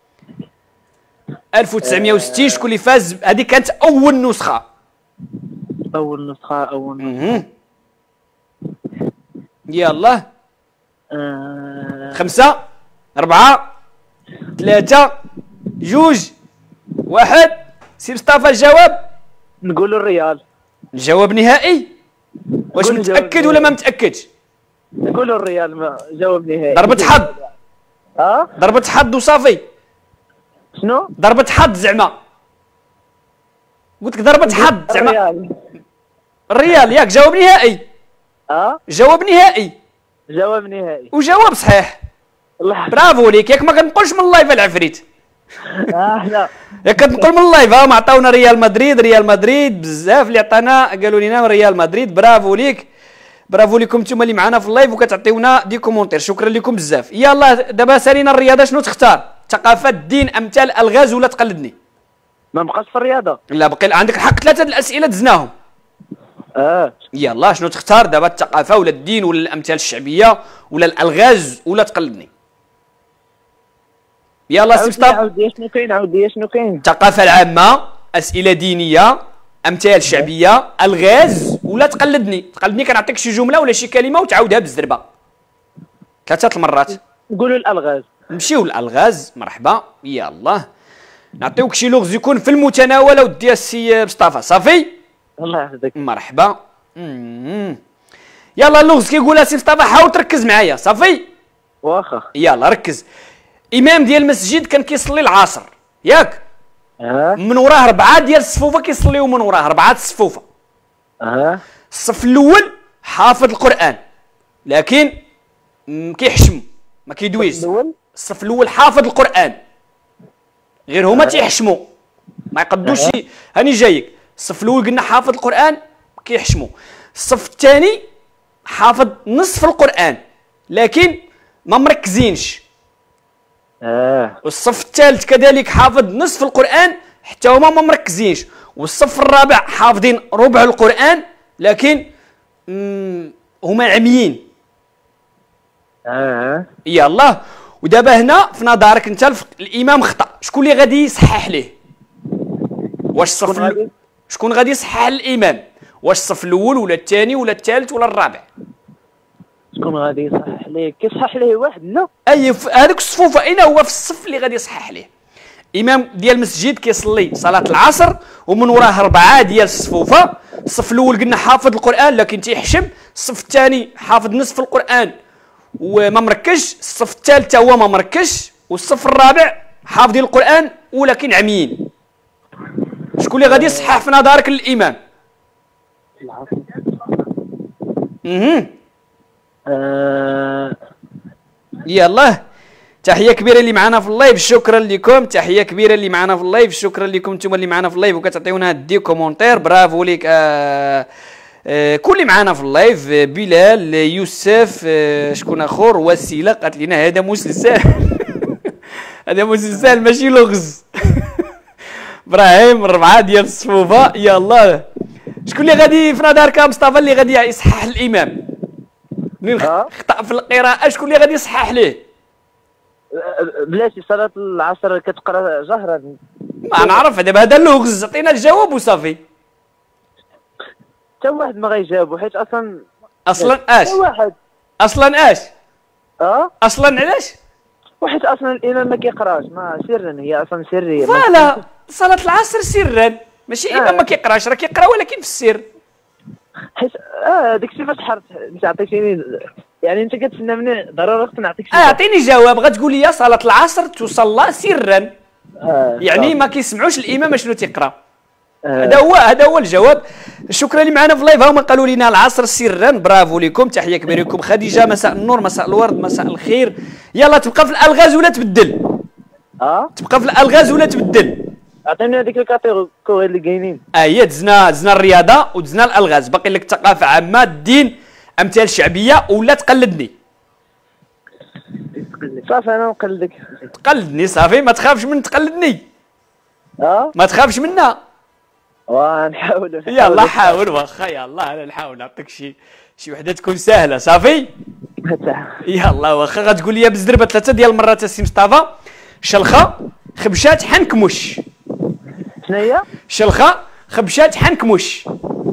1960 شكون اللي فاز؟ هذه كانت أول نسخة. أول نسخة. يلا 5 4 3 2 1. سي مصطفى الجواب؟ نقولوا الريال. الجواب نهائي؟ واش متأكد ولا ما متأكدش؟ نقولوا الريال. جواب نهائي. ضربة حظ. ضربة حظ وصافي. شنو؟ ضربة حظ زعما. قلت لك ضربة حظ زعما. الريال ياك. جواب نهائي. جواب نهائي. جواب نهائي. وجواب صحيح. برافو ليك. ياك ما كنقولش من اللايف العفريت. لا ياك كنقول من اللايف. ما عطاونا ريال مدريد بزاف اللي عطانا، قالوا لنا ريال مدريد. برافو ليك. برافو لكم نتوما اللي معنا في اللايف وكتعطيونا دي كومونتير، شكرا لكم بزاف. يلا دابا سالينا الرياضه، شنو تختار؟ ثقافه، الدين، امثال، الغاز ولا تقلدني؟ ما بقاش في الرياضه. لا بقي عندك الحق 3 الاسئله دزناهم. يلا شنو تختار دابا؟ الثقافه ولا الدين ولا الامثال الشعبيه ولا الالغاز ولا تقلدني؟ يلا سي مصطفى. عاود لي شنو كاين. الثقافه العامه، اسئله دينيه، امثال شعبيه، الغاز ولا تقلدني. كنعطيك شي جمله ولا شي كلمه وتعاودها بالزربه 3 المرات. نقولوا الالغاز. نمشيو للالغاز. مرحبا. يلا نعطيوك شي لغز يكون في المتناول ودي السي مصطفى. صافي الله يحفظك. مرحبا. يلا اللغز كيقولها سي مصطفى، حاول تركز معايا. صافي واخا. يلا ركز. امام ديال المسجد كان كيصلي العصر ياك؟ من وراه 4 ديال الصفوفه كيصليو من وراه 4 الصفوفه. الصف الاول حافظ القران لكن كيحشم ما كيدويش. الصف الاول حافظ القران غير هما تيحشموا ما يقدوش. هاني جايك. الصف الاول قلنا حافظ القران كيحشموا. الصف الثاني حافظ نصف القران لكن ما مركزينش. والصف الثالث كذلك حافظ نصف القران حتى هما ما مركزينش. والصف الرابع حافظين ربع القران لكن هما عميين. يلا ودابا هنا في نظرك انت الامام خطا، شكون اللي غادي يصحح ليه؟ واش الصف شكون غادي يصحح الامام؟ واش الصف الاول ولا الثاني ولا الثالث ولا الرابع؟ شكون غادي يصحح ليه؟ كيصحح ليه واحد؟ لا هذوك الصفوفه اين هو في الصف اللي غادي يصحح ليه؟ امام ديال المسجد كيصلي صلاه العصر ومن وراه 4 ديال الصفوفه. الصف الاول قلنا حافظ القران لكن تيحشم. الصف الثاني حافظ نصف القران وما مركزش. الصف الثالث هو ما مركزش. والصف الرابع حافظين القران ولكن عميين. شكون اللي غادي يصحح في نظرك الامام؟ يلا تحيه كبيره اللي معنا في اللايف، شكرا لكم. تحيه كبيره اللي معنا في اللايف، شكرا لكم نتوما اللي معنا في اللايف وكتعطيونا دي كومونتير. برافو ليك. كل اللي معنا في اللايف، بلال، يوسف، شكون اخر، وسيله قالت لنا هذا مسلسل هذا مسلسل ماشي لغز ابراهيم 4 ديال الصفوفه. يلا شكون اللي غادي في نظرك مصطفى اللي غادي يصحح الامام؟ منين خطا في القراءه شكون اللي غادي يصحح ليه؟ بلاتي صلاه العصر كتقرا جهرا. ما نعرف دابا هذا اللغز. عطينا الجواب وصافي. حتى واحد ما غيجاوبو حيت اصلا اش واحد اصلا اش اصلا علاش؟ وحيت اصلا الامام ما كيقراش، ما سرا هي اصلا سريه. فوالا صلاه العصر سرا ماشي امام ما كيقراش، راه كيقرا ولكن في السر. حيت داكشي فاش حرت انت عطيتيني، يعني انت كتسنى مني ضروري خصني نعطيك شي اعطيني جواب. غتقول لي صلاه العصر تصلى سرا يعني ما كيسمعوش الامام شنو تيقرا. هذا هو الجواب. شكرا اللي معنا في اللايف. هما قالوا لنا العصر سرا. برافو لكم. تحيه كبيره لكم. خديجه مساء النور، مساء الورد، مساء الخير. يلا تبقى في الالغاز ولا تبدل؟ تبقى في الالغاز ولا تبدل؟ عطيني هذيك الكاتيجوري اللي كاينين. هي دزنا الرياضه ودزنا الالغاز. باقي لك ثقافه عامه، الدين، امثال شعبيه ولا تقلدني؟ صافي انا نقلدك. تقلدني صافي. ما تخافش من تقلدني. ما تخافش منها. نحاول. يلا حاول. واخا يلا انا نحاول نعطيك شي وحده تكون سهله. صافي يلا. واخا غتقول لي بالزربه 3 ديال المرات السي مصطفى. شلخه، خبشات، حنكمش. شنو هي؟ شلخه، خبشات، حنكمش.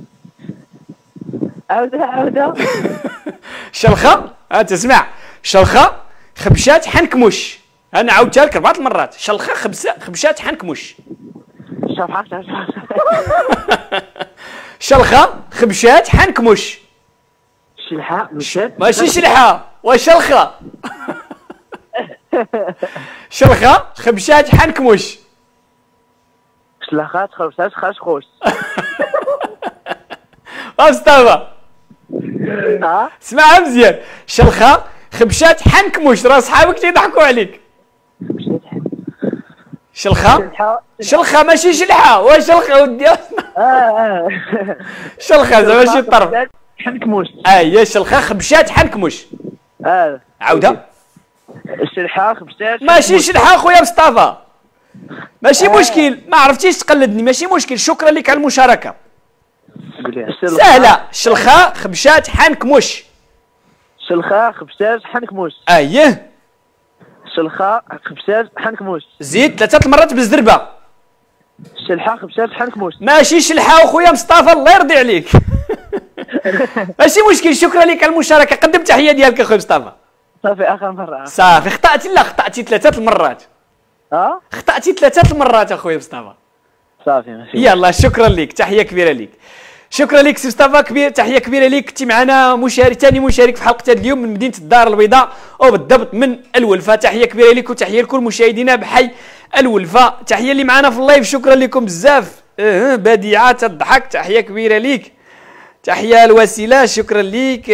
عاودها شلخه تسمع. شلخه، خبشات، حنكمش. انا عاودتها لك 4 المرات. شلخه، خبشات، حنكمش. شلخه، خبشات، حنكمش. شلحه مشات ماشي شلحه وشلخه شلخه، خبشات، حنكمش. شلخات، خبشات، خشخوش. مصطفى اسمعها مزيان. شلخه، خبشات، حنكمش. راه صحابك تيضحكوا عليك. شلخه ماشي شلحه. واش شلخه ودي؟ شلخه زعما ماشي طرف. حنكموش. هي شلخه، خبشات، حنكمش. عاودها. عاودها. الشلحه، خبشات، ماشي شلحه خويا مصطفى. ماشي مشكل، ما عرفتيش تقلدني ماشي مشكل. شكرا لك على المشاركه. سهله. شلخه خبشات حنكمش. شلخه خبشات حنكمش. اييه. شلخه خبشات حنكمش. زيد 3 المرات بالزربه. شلحه خبشات حنكمش. ماشي شلحه اخويا مصطفى الله يرضي عليك. ماشي مشكل. شكرا لك على المشاركه. قدم تحيه ديالك اخويا مصطفى. صافي اخر مره. صافي خطأتي. لا خطأتي 3 المرات. خطأتي 3 المرات اخويا مصطفى. صافي ماشي. يلا شكرا لك. تحيه كبيره لك. شكرا لك سي مصطفى. كبير تحيه كبيره لك. كنتي معنا مشارك ثاني مشارك في حلقه اليوم من مدينه الدار البيضاء وبالضبط من الولفه. تحيه كبيره لك وتحيه لكل مشاهدينا بحي الولفه. تحيه اللي معنا في اللايف. شكرا لكم بزاف. بديعه تضحك. تحيه كبيره لك. تحيه الوسيله. شكرا لك.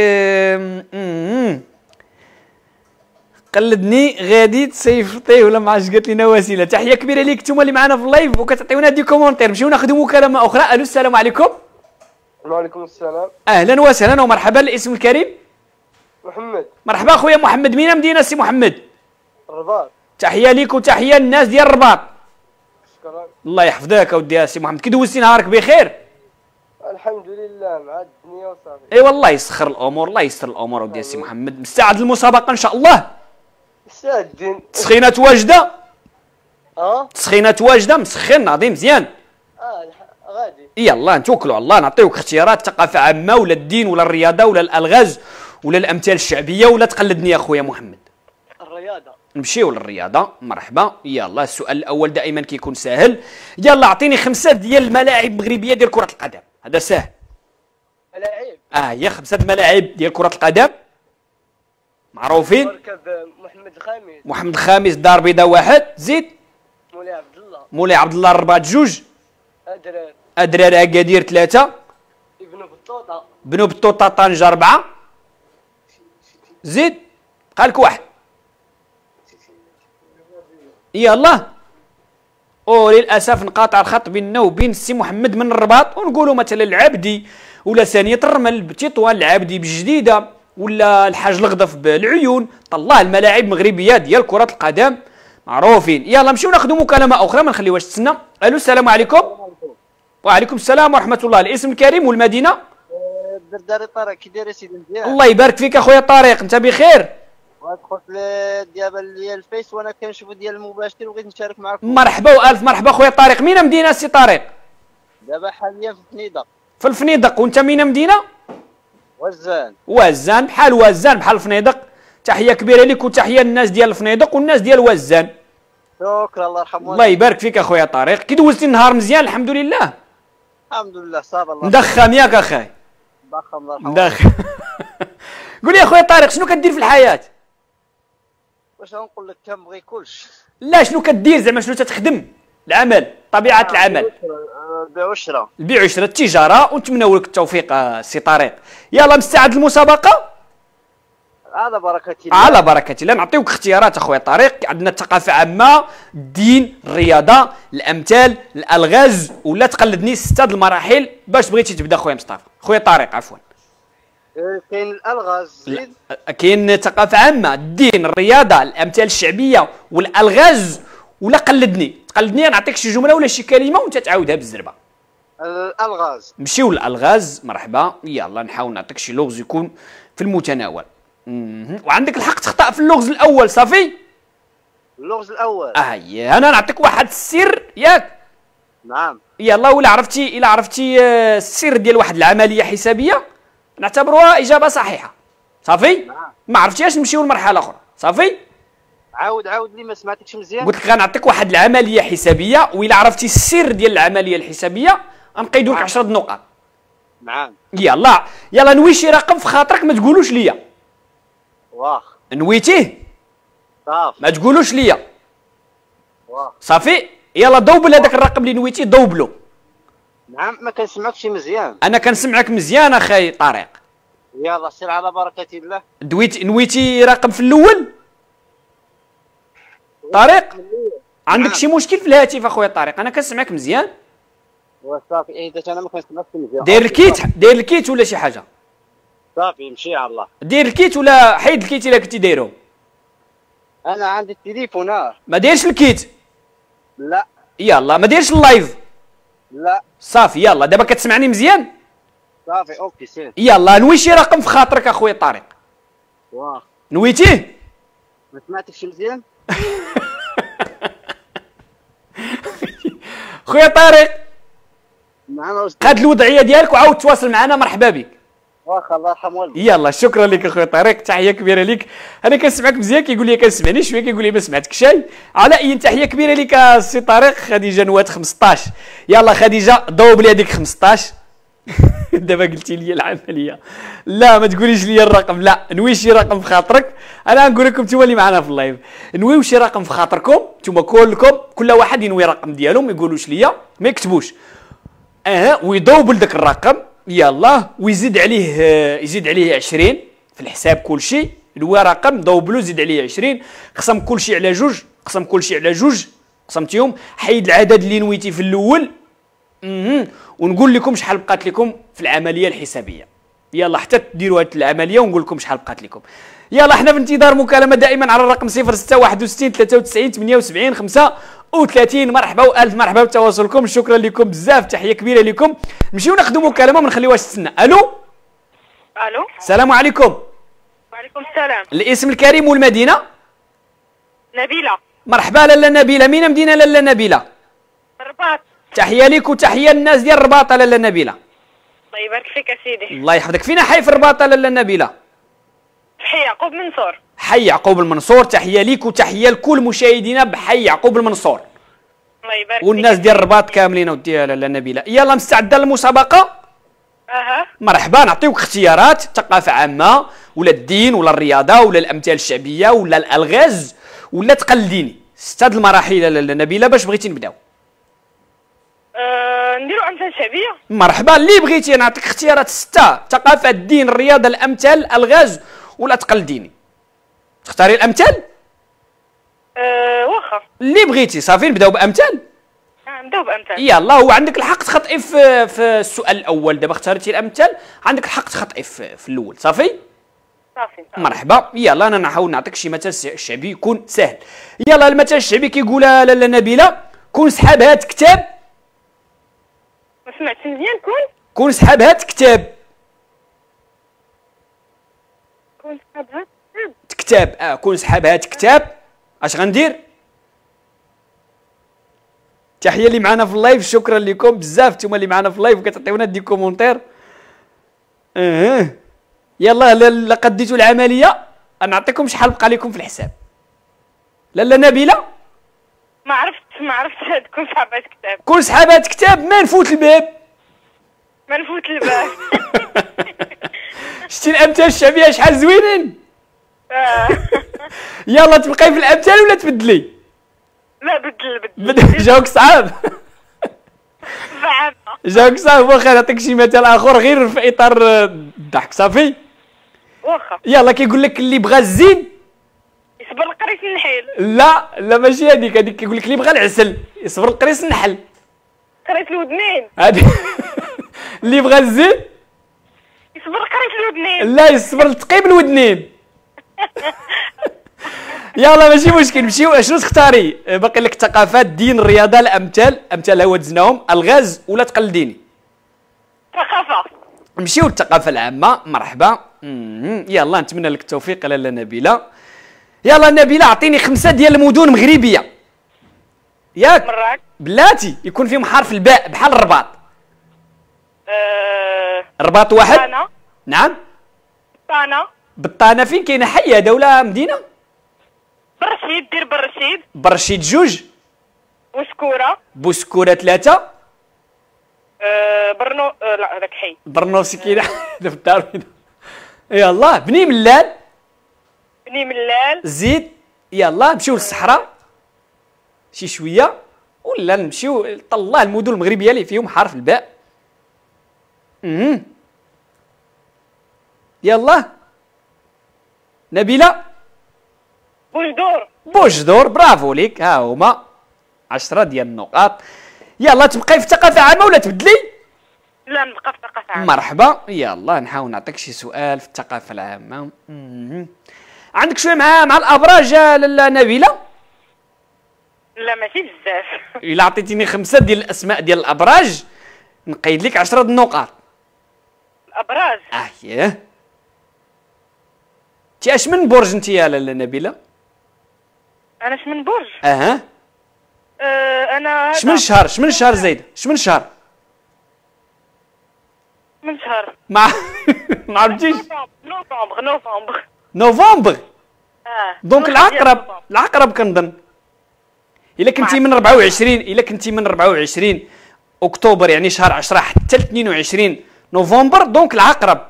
قلدني غادي تصيفطيه ولا ما عرفتش قالت لنا وسيله. تحيه كبيره ليك نتوما اللي معنا في اللايف وكتعطيونا دي كومونتير. نمشيو ناخذوا مكالمه اخرى. الو السلام عليكم. وعليكم السلام. اهلا وسهلا ومرحبا. الاسم الكريم؟ محمد. مرحبا خويا محمد. مين مدينه سي محمد؟ الرباط. تحيه ليك وتحيه للناس ديال الرباط. شكرا. الله يحفظك اودي سي محمد. كي دوزتي نهارك بخير؟ الحمد لله مع الدنيا وصافي. اي والله يسخر الامور. الله يستر الامور اودي سي محمد. مستعد للمسابقه ان شاء الله؟ مستعدين. تسخينات واجده؟ تسخينات واجده. مسخن ناضي مزيان. غادي. يلا نتوكلوا على الله. نعطيوك اختيارات ثقافه عامه ولا الدين ولا الرياضه ولا الالغاز ولا الامثال الشعبيه ولا تقلدني يا خويا محمد. الرياضه. نمشيو للرياضه. مرحبا. يلا السؤال الاول دائما كيكون ساهل. يلا اعطيني 5 ديال الملاعب المغربيه ديال كره القدم. هذا ساهل. ملاعب. هي 5 ملاعب ديال كره القدم معروفين. مركز محمد الخامس. محمد الخامس دار بيضاء 1. زيد. مولاي عبد الله. مولاي عبد الله الرباط 2. أدرار. أدرار أكادير 3. ابن بطوطه. بنو بطوطه طنجة 4. زيد. قالك 1. يلا. للاسف نقاطع الخط بيننا وبين السي محمد من الرباط ونقولوا مثلا العبدي ولا ثانيه الرمل بتطوان. العبدي بجديده ولا الحاج الغضف بالعيون. طلع الملاعب المغربيه ديال كره القدم معروفين. يلا نمشيو ناخذوا مكالمه اخرى ما نخليوهاش تسنى. الو السلام عليكم. وعليكم السلام ورحمه الله. الاسم الكريم والمدينه؟ الدرداري طارق. كي داير سيدي مزيان؟ الله يبارك فيك اخويا طارق. انت بخير؟ وادخل ديال الفيس وانا كنشوف ديال المباشر وبغيت نشارك معكم. مرحبا والف مرحبا خويا طارق. مين مدينه السي طارق؟ دابا حاليا في الفنيدق. في الفنيدق. وانت مين مدينه؟ وزان. وزان. بحال وزان بحال الفنيدق. تحيه كبيره لك وتحيه للناس ديال الفنيدق والناس ديال وزان. شكرا الله يرحمه. الله يبارك فيك اخويا طارق. كي دوزتي النهار مزيان؟ الحمد لله. الحمد لله صافي الله. مدخن ياك اخاي؟ مدخن الله يرحمه. مدخن. قول لي اخويا طارق شنو كدير في الحياه؟ واش غنقول لك كنبغي كلشي. لا شنو كدير زعما شنو تتخدم؟ العمل طبيعه العمل. البيع والشراء. البيع والشراء التجاره. ونتمنوا لك التوفيق السي طارق. يلا مستعد للمسابقه؟ على بركه الله. على بركه الله. نعطيوك اختيارات اخويا طارق. عندنا الثقافه عامه، الدين، الرياضه، الامثال، الالغاز ولا تقلدني. 6 المراحل باش بغيتي تبدا خويا مصطفى. خويا طارق عفوا. كاين الالغاز. زيد. كاين ثقافه عامه، الدين، الرياضه، الامثال الشعبيه والالغاز ولا قلدني. تقلدني نعطيك شي جمله ولا شي كلمه وانت تعاودها بالزربه. الالغاز. نمشيو للالغاز. مرحبا. يلا نحاول نعطيك شي لغز يكون في المتناول. وعندك الحق تخطأ في اللغز الاول. صافي. اللغز الاول. انا نعطيك واحد السر ياك. نعم. يلا ولا عرفتي السر ديال واحد العمليه حسابيه نعتبروها اجابه صحيحه. صافي. نعم. ما عرفتيهاش نمشيو لمرحله اخرى. صافي. عاود لي ما سمعتكش مزيان. قلت لك غنعطيك واحد العمليه حسابيه وإلا عرفتي السر ديال العمليه الحسابيه غنقيدوا لك 10 نقاط. نعم. يلا نوي شي رقم في خاطرك ما تقولوش ليا. واخ. نويتيه؟ صافي. ما تقولوش ليا. واخ. صافي. يلا دوبل هذاك الرقم اللي نويتيه دوبلو. نعم ما كنسمعكش مزيان. انا كنسمعك مزيان اخاي طارق. يلا سير على بركه الله. نويتي رقم في الاول؟ طارق عندك شي مشكل في الهاتف اخويا طارق؟ انا كنسمعك مزيان. وصافي حيت انا ما كنسمعكش مزيان. داير الكيت ولا شي حاجه؟ صافي مشي على الله. داير الكيت ولا حيد الكيت الا كنتي دايرو؟ انا عندي التليفون. ما دايرش الكيت. لا. يلا ما ديرش اللايف. لا. صافي يلا دابا كتسمعني مزيان. صافي اوكي سير. يلا نوي شي رقم في خاطرك اخويا طارق. واه. نويتيه؟ ما سمعتكش مزيان. خويا طارق معنا قاد الوضعيه ديالك وعاود تواصل معنا، مرحبا بك. واخا الله يرحم والديك. يلا شكرا لك اخويا طارق، تحيه كبيره لك. انا كنسمعك مزيان كيقول لي كنسمعني شويه كيقول لي ما سمعتك شي. على اي تحيه كبيره لك السي طارق. خديجه نوات 15. يلا خديجه ضوب لي هذيك 15. دابا قلتي لي العمليه. لا ما تقوليش لي الرقم، لا نوي شي رقم في خاطرك. انا نقول لكم نتوما اللي معنا في اللايف نويو شي رقم في خاطركم نتوما كلكم، كل واحد ينوي رقم ديالو ما يقولوش ليا ما يكتبوش ويضوبوا لذاك الرقم. يلا ويزيد عليه يزيد عليه 20 في الحساب كلشي. نوي رقم ضوب له زيد عليه 20، قسم كلشي على جوج، قسم كلشي على جوج، قسمتيهم، حيد العدد اللي نويتي في الاول. ونقول لكم شحال بقات لكم في العمليه الحسابيه. يلا حتى ديروا هذه العمليه ونقول لكم شحال بقات لكم. يلا حنا في انتظار مكالمه دائما على الرقم 0661 93 78 35. مرحبا والف مرحبا بتواصلكم، شكرا لكم بزاف، تحيه كبيره لكم. نمشيو ناخذوا مكالمه ما نخليوهاش تستنى. الو السلام عليكم. وعليكم السلام. الاسم الكريم والمدينه؟ نبيله. مرحبا لاله نبيله. مين مدينه لاله نبيله؟ الرباط. تحيه ليك وتحيه للناس ديال الرباط لاله نبيله. الله يبارك فيك يا سيدي. الله يحفظك. فينا حي في الرباط لاله نبيله؟ حي يعقوب منصور. حي يعقوب المنصور. تحيه ليك وتحيه لكل مشاهدينا بحي يعقوب المنصور. الله يبارك والناس فيك. ديال الرباط كاملين ودي لاله نبيله. يلا مستعده للمسابقه؟ اها. مرحبا. نعطيوك اختيارات: ثقافه عامه ولا الدين ولا الرياضه ولا الامثال الشعبيه ولا الالغاز ولا تقلديني. 6 المراحل لاله نبيله. باش بغيتي نبداو؟ نديرو امثال شعبيه. مرحبا. اللي بغيتي نعطيك اختيارات 6: ثقافه، الدين، الرياضه، الامثال، الالغاز ولا تقلديني. تختاري الامثال؟ واخا. اللي بغيتي. صافي نبداو بامثال. نبداو بامثال. يلا هو عندك الحق تخطئي في السؤال الاول. دابا اختاريتي الامثال عندك الحق تخطئي في الاول. صافي صافي. مرحبا. يلا انا نحاول نعطيك شي مثال شعبي يكون سهل. يلا المثل الشعبي كيقول لاله نبيله: كون سحاب هات كتاب. ما سمعتش مزيان. كون سحاب هات كتاب. كون سحابها كتاب. كون سحاب هات كتاب. اش غندير؟ تحيه اللي معنا في اللايف، شكرا لكم بزاف نتوما اللي معنا في اللايف كتعطيونا دي كومونتير. يلا لا قديتوا العمليه نعطيكم شحال بقى لكم في الحساب. لاله نبيله ما عرفتش كون سحابات كتاب. كون سحابات كتاب. ما نفوت الباب. ما نفوت الباب. شتي الامثال الشعبيه شحال زوينين. يلا تبقاي في الامثال ولا تبدلي؟ لا بدل. جاوك صعاب. صعب. جاوك صعاب. واخا نعطيك شي مثال اخر غير في اطار الضحك. صافي واخا. يلا كيقول لك اللي بغى الزين يصبر القريص النحيل. لا ماشي هذيك كيقول لك اللي بغى العسل يصبر القريص النحل. قريص الودنين. هذه اللي بغى الزين يصبر القريص الودنين. لا يصبر التقيب الودنين. يلا ماشي مشكل. نمشيو. شنو تختاري؟ باقي لك الثقافات، الدين، الرياضه، الامثال. امثال هو دزناهم. الغاز ولا تقلديني؟ ثقافه. نمشيو للثقافه العامه. مرحبا. يلا نتمنى لك التوفيق لاله نبيله. يلا نبيله اعطيني 5 ديال المدن مغربيه. ياك مراكش. بلاتي يكون فيهم حرف الباء بحال الرباط. الرباط واحد. طانا. نعم. طانا. بطانه فين كاينه؟ حي دوله مدينه؟ برشيد. دير برشيد. برشيد 2. وسكوره. بوسكوره 3. برنو. لا هذاك حي. برنوسي كاينه في الدار. يلا بني ملال. بني ملال. زيد. يلا نمشيو للصحراء شي شويه ولا نمشيو طلع المدن المغربيه اللي فيهم حرف الباء. يلا نبيله. بوجدور. برافو ليك. ها هما 10 ديال النقاط. يلا تبقاي في الثقافه عامه ولا تبدلي؟ لا نبقى في الثقافه العامه. مرحبا. يلا نحاول نعطيك شي سؤال في الثقافه العامه. عندك شويه مع الابراج لاله نبيله؟ لا ماشي بزاف. الا عطيتيني 5 ديال الاسماء ديال الابراج نقيد لك 10 النقاط. الابراج. ياه. انت اش من برج انت يا لاله نبيله؟ انا اش من برج؟ انا اش من شهر زايد؟ اش من شهر؟ من شهر. ما عرفتيش؟ نوفمبر. نوفمبر. دونك العقرب كنظن. الا كنتي من 24 اكتوبر يعني شهر 10 حتى 22 نوفمبر دونك العقرب.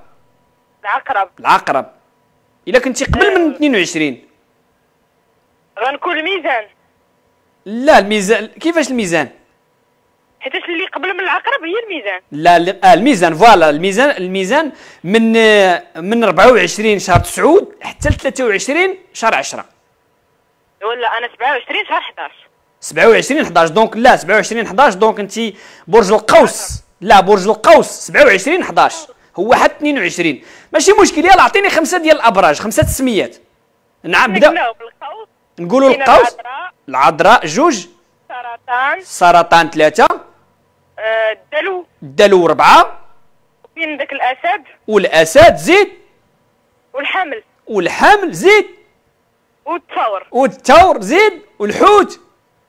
الا كنتي قبل من 22 غنكون الميزان. لا الميزان كيفاش الميزان؟ حيتاش اللي قبل من العقرب هي الميزان. لا الميزان فوالا الميزان من 24 شهر 9 حتى 23 شهر 10. ولا انا 27 شهر 11. 27 11 دونك لا 27 11 دونك انت برج القوس. لا برج القوس 27 11 هو حتى 22 ماشي مشكل. يلا اعطيني 5 ديال الابراج 5 تسميات. نعم بدا نقولوا القوس. العذراء 2 سرطان 3 الدلو 4 وكاين داك الاسد والاسد زيد والحمل زيد والثور زيد والحوت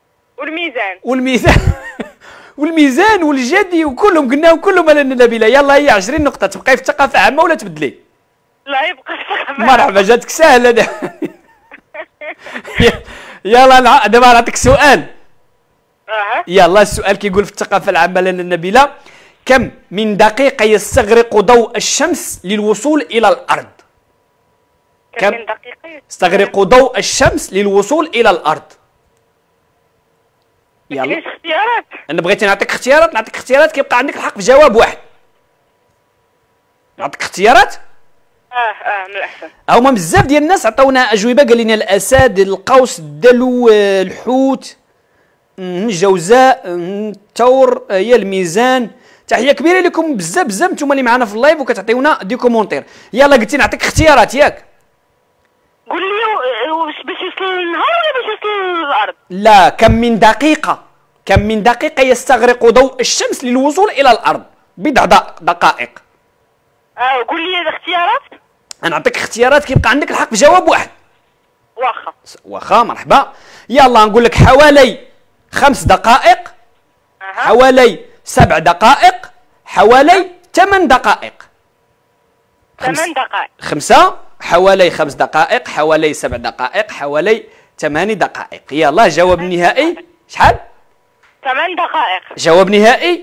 والميزان والجدي وكلهم قلناهم كلهم انا نبيله. يلا هي 20 نقطه. تبقاي في الثقافه عامه ولا تبدلي؟ لا يبقى في الثقافه. مرحبا جاتك سهله. يلا دابا نعطيك سؤال. يلا السؤال كيقول في الثقافه العامه لنا النبيله كم من دقيقه يستغرق ضوء الشمس للوصول الى الارض؟ كم من دقيقه يستغرق ضوء الشمس للوصول الى الارض؟ يلا اختيارات. انا بغيتي نعطيك اختيارات كيبقى عندك الحق في جواب واحد. نعطيك اختيارات. من الاحسن. هما بزاف ديال الناس عطاونا اجوبه قال لنا الاسد القوس الدلو الحوت الجوزاء الثور هي الميزان. تحيه كبيره لكم بزاف نتوما اللي معنا في اللايف وكتعطيونا دي كومونتير. يلا قلتي نعطيك اختيارات ياك؟ قول لي واش باش يوصل للنهار ولا باش يوصل للارض؟ لا كم من دقيقه يستغرق ضوء الشمس للوصول الى الارض؟ بضع دقائق. قول لي الاختيارات. انا نعطيك اختيارات كيبقى عندك الحق في جواب واحد. واخا مرحبا. يلا نقول لك حوالي 5 دقائق حوالي 7 دقائق حوالي 8 دقائق. 8 دقائق. 5 حوالي 5 دقائق حوالي 7 دقائق حوالي 8 دقائق. يلا جواب نهائي شحال؟ 8 دقائق. جواب نهائي؟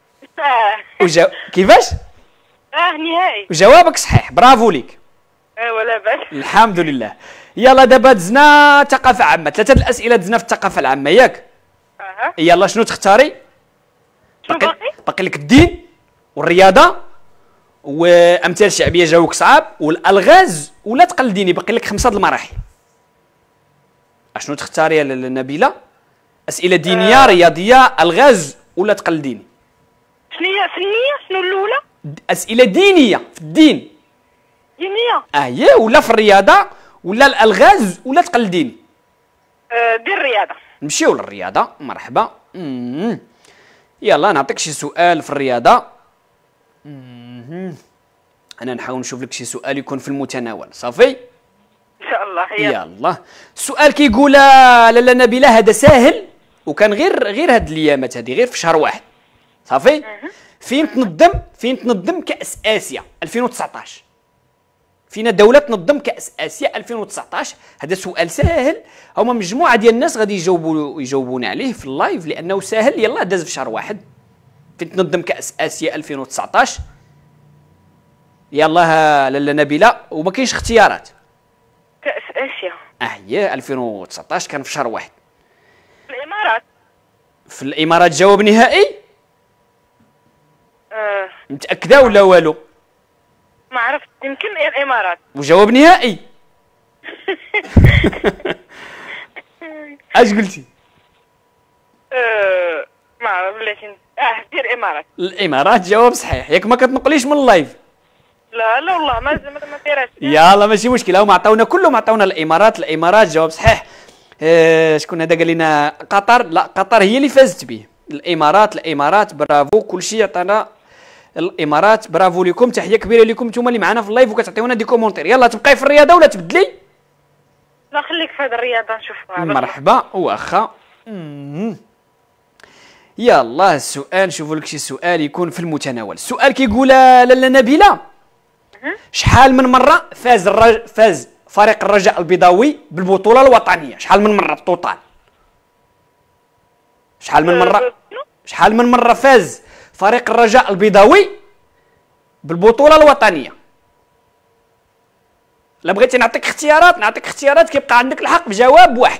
كيفاش؟ نهائي. وجوابك صحيح برافو ليك. ولا باس. الحمد لله. يلا دابا دزنا ثقافه عامه 3 الاسئله دزنا في الثقافه العامه ياك؟ يلا شنو تختاري؟ باقي لك الدين والرياضه وامثال شعبيه جاوك صعاب والالغاز ولا تقلديني. باقي لك 5 د المراحل. اشنو تختاري يا نبيله؟ اسئله دينيه رياضيه الغاز ولا تقلديني؟ شنو الاولى؟ اسئله دينيه في الدين. دينيه؟ ولا في الرياضه ولا الالغاز ولا تقلديني؟ دير الرياضه. نمشيو للرياضه. مرحبا. يلا نعطيك شي سؤال في الرياضه. انا نحاول نشوف لك شي سؤال يكون في المتناول. صافي ان شاء الله. يلا السؤال كيقول لاله نبيله هذا ساهل وكان غير هاد الايامات هذه غير في شهر واحد. صافي فين تنظم كاس اسيا 2019؟ فينا دوله تنظم كاس اسيا 2019؟ هذا سؤال ساهل. هما مجموعه ديال الناس غادي يجاوبونا عليه في اللايف لانه ساهل. يلا داز في شهر واحد. فين تنظم كاس اسيا 2019؟ يلا لاله نبيله وما كاينش اختيارات. كاس اسيا هي 2019 كان في شهر واحد. في الامارات جواب نهائي؟ متاكده ولا والو؟ ما عرفت يمكن الامارات. وجواب نهائي؟ اش قلتي؟ ما عرفت بلاتي. دير الامارات جواب صحيح. ياك ما كتنقليش من اللايف. لا والله ما ديرهاش. يلا ماشي مشكله. هما عطاونا كلهم عطاونا الامارات جواب صحيح. شكون هذا قال لنا قطر؟ لا، قطر هي اللي فازت به. الامارات برافو، كلشي عطانا الامارات، برافو لكم، تحيه كبيره لكم نتوما اللي معنا في اللايف وكتعطيونا دي كومونتير. يلا تبقاي في الرياضه ولا تبدلي؟ لا خليك في هذه الرياضه نشوفها. مرحبا واخا. يلا السؤال، نشوفوا لك شي سؤال يكون في المتناول. السؤال كيقول لاله نبيله، شحال من مره فاز فريق الرجاء البيضاوي بالبطوله الوطنيه؟ شحال من مره التوتال؟ شحال من مره فاز فريق الرجاء البيضاوي بالبطوله الوطنيه؟ لا بغيتي نعطيك اختيارات كيبقى عندك الحق بجواب واحد.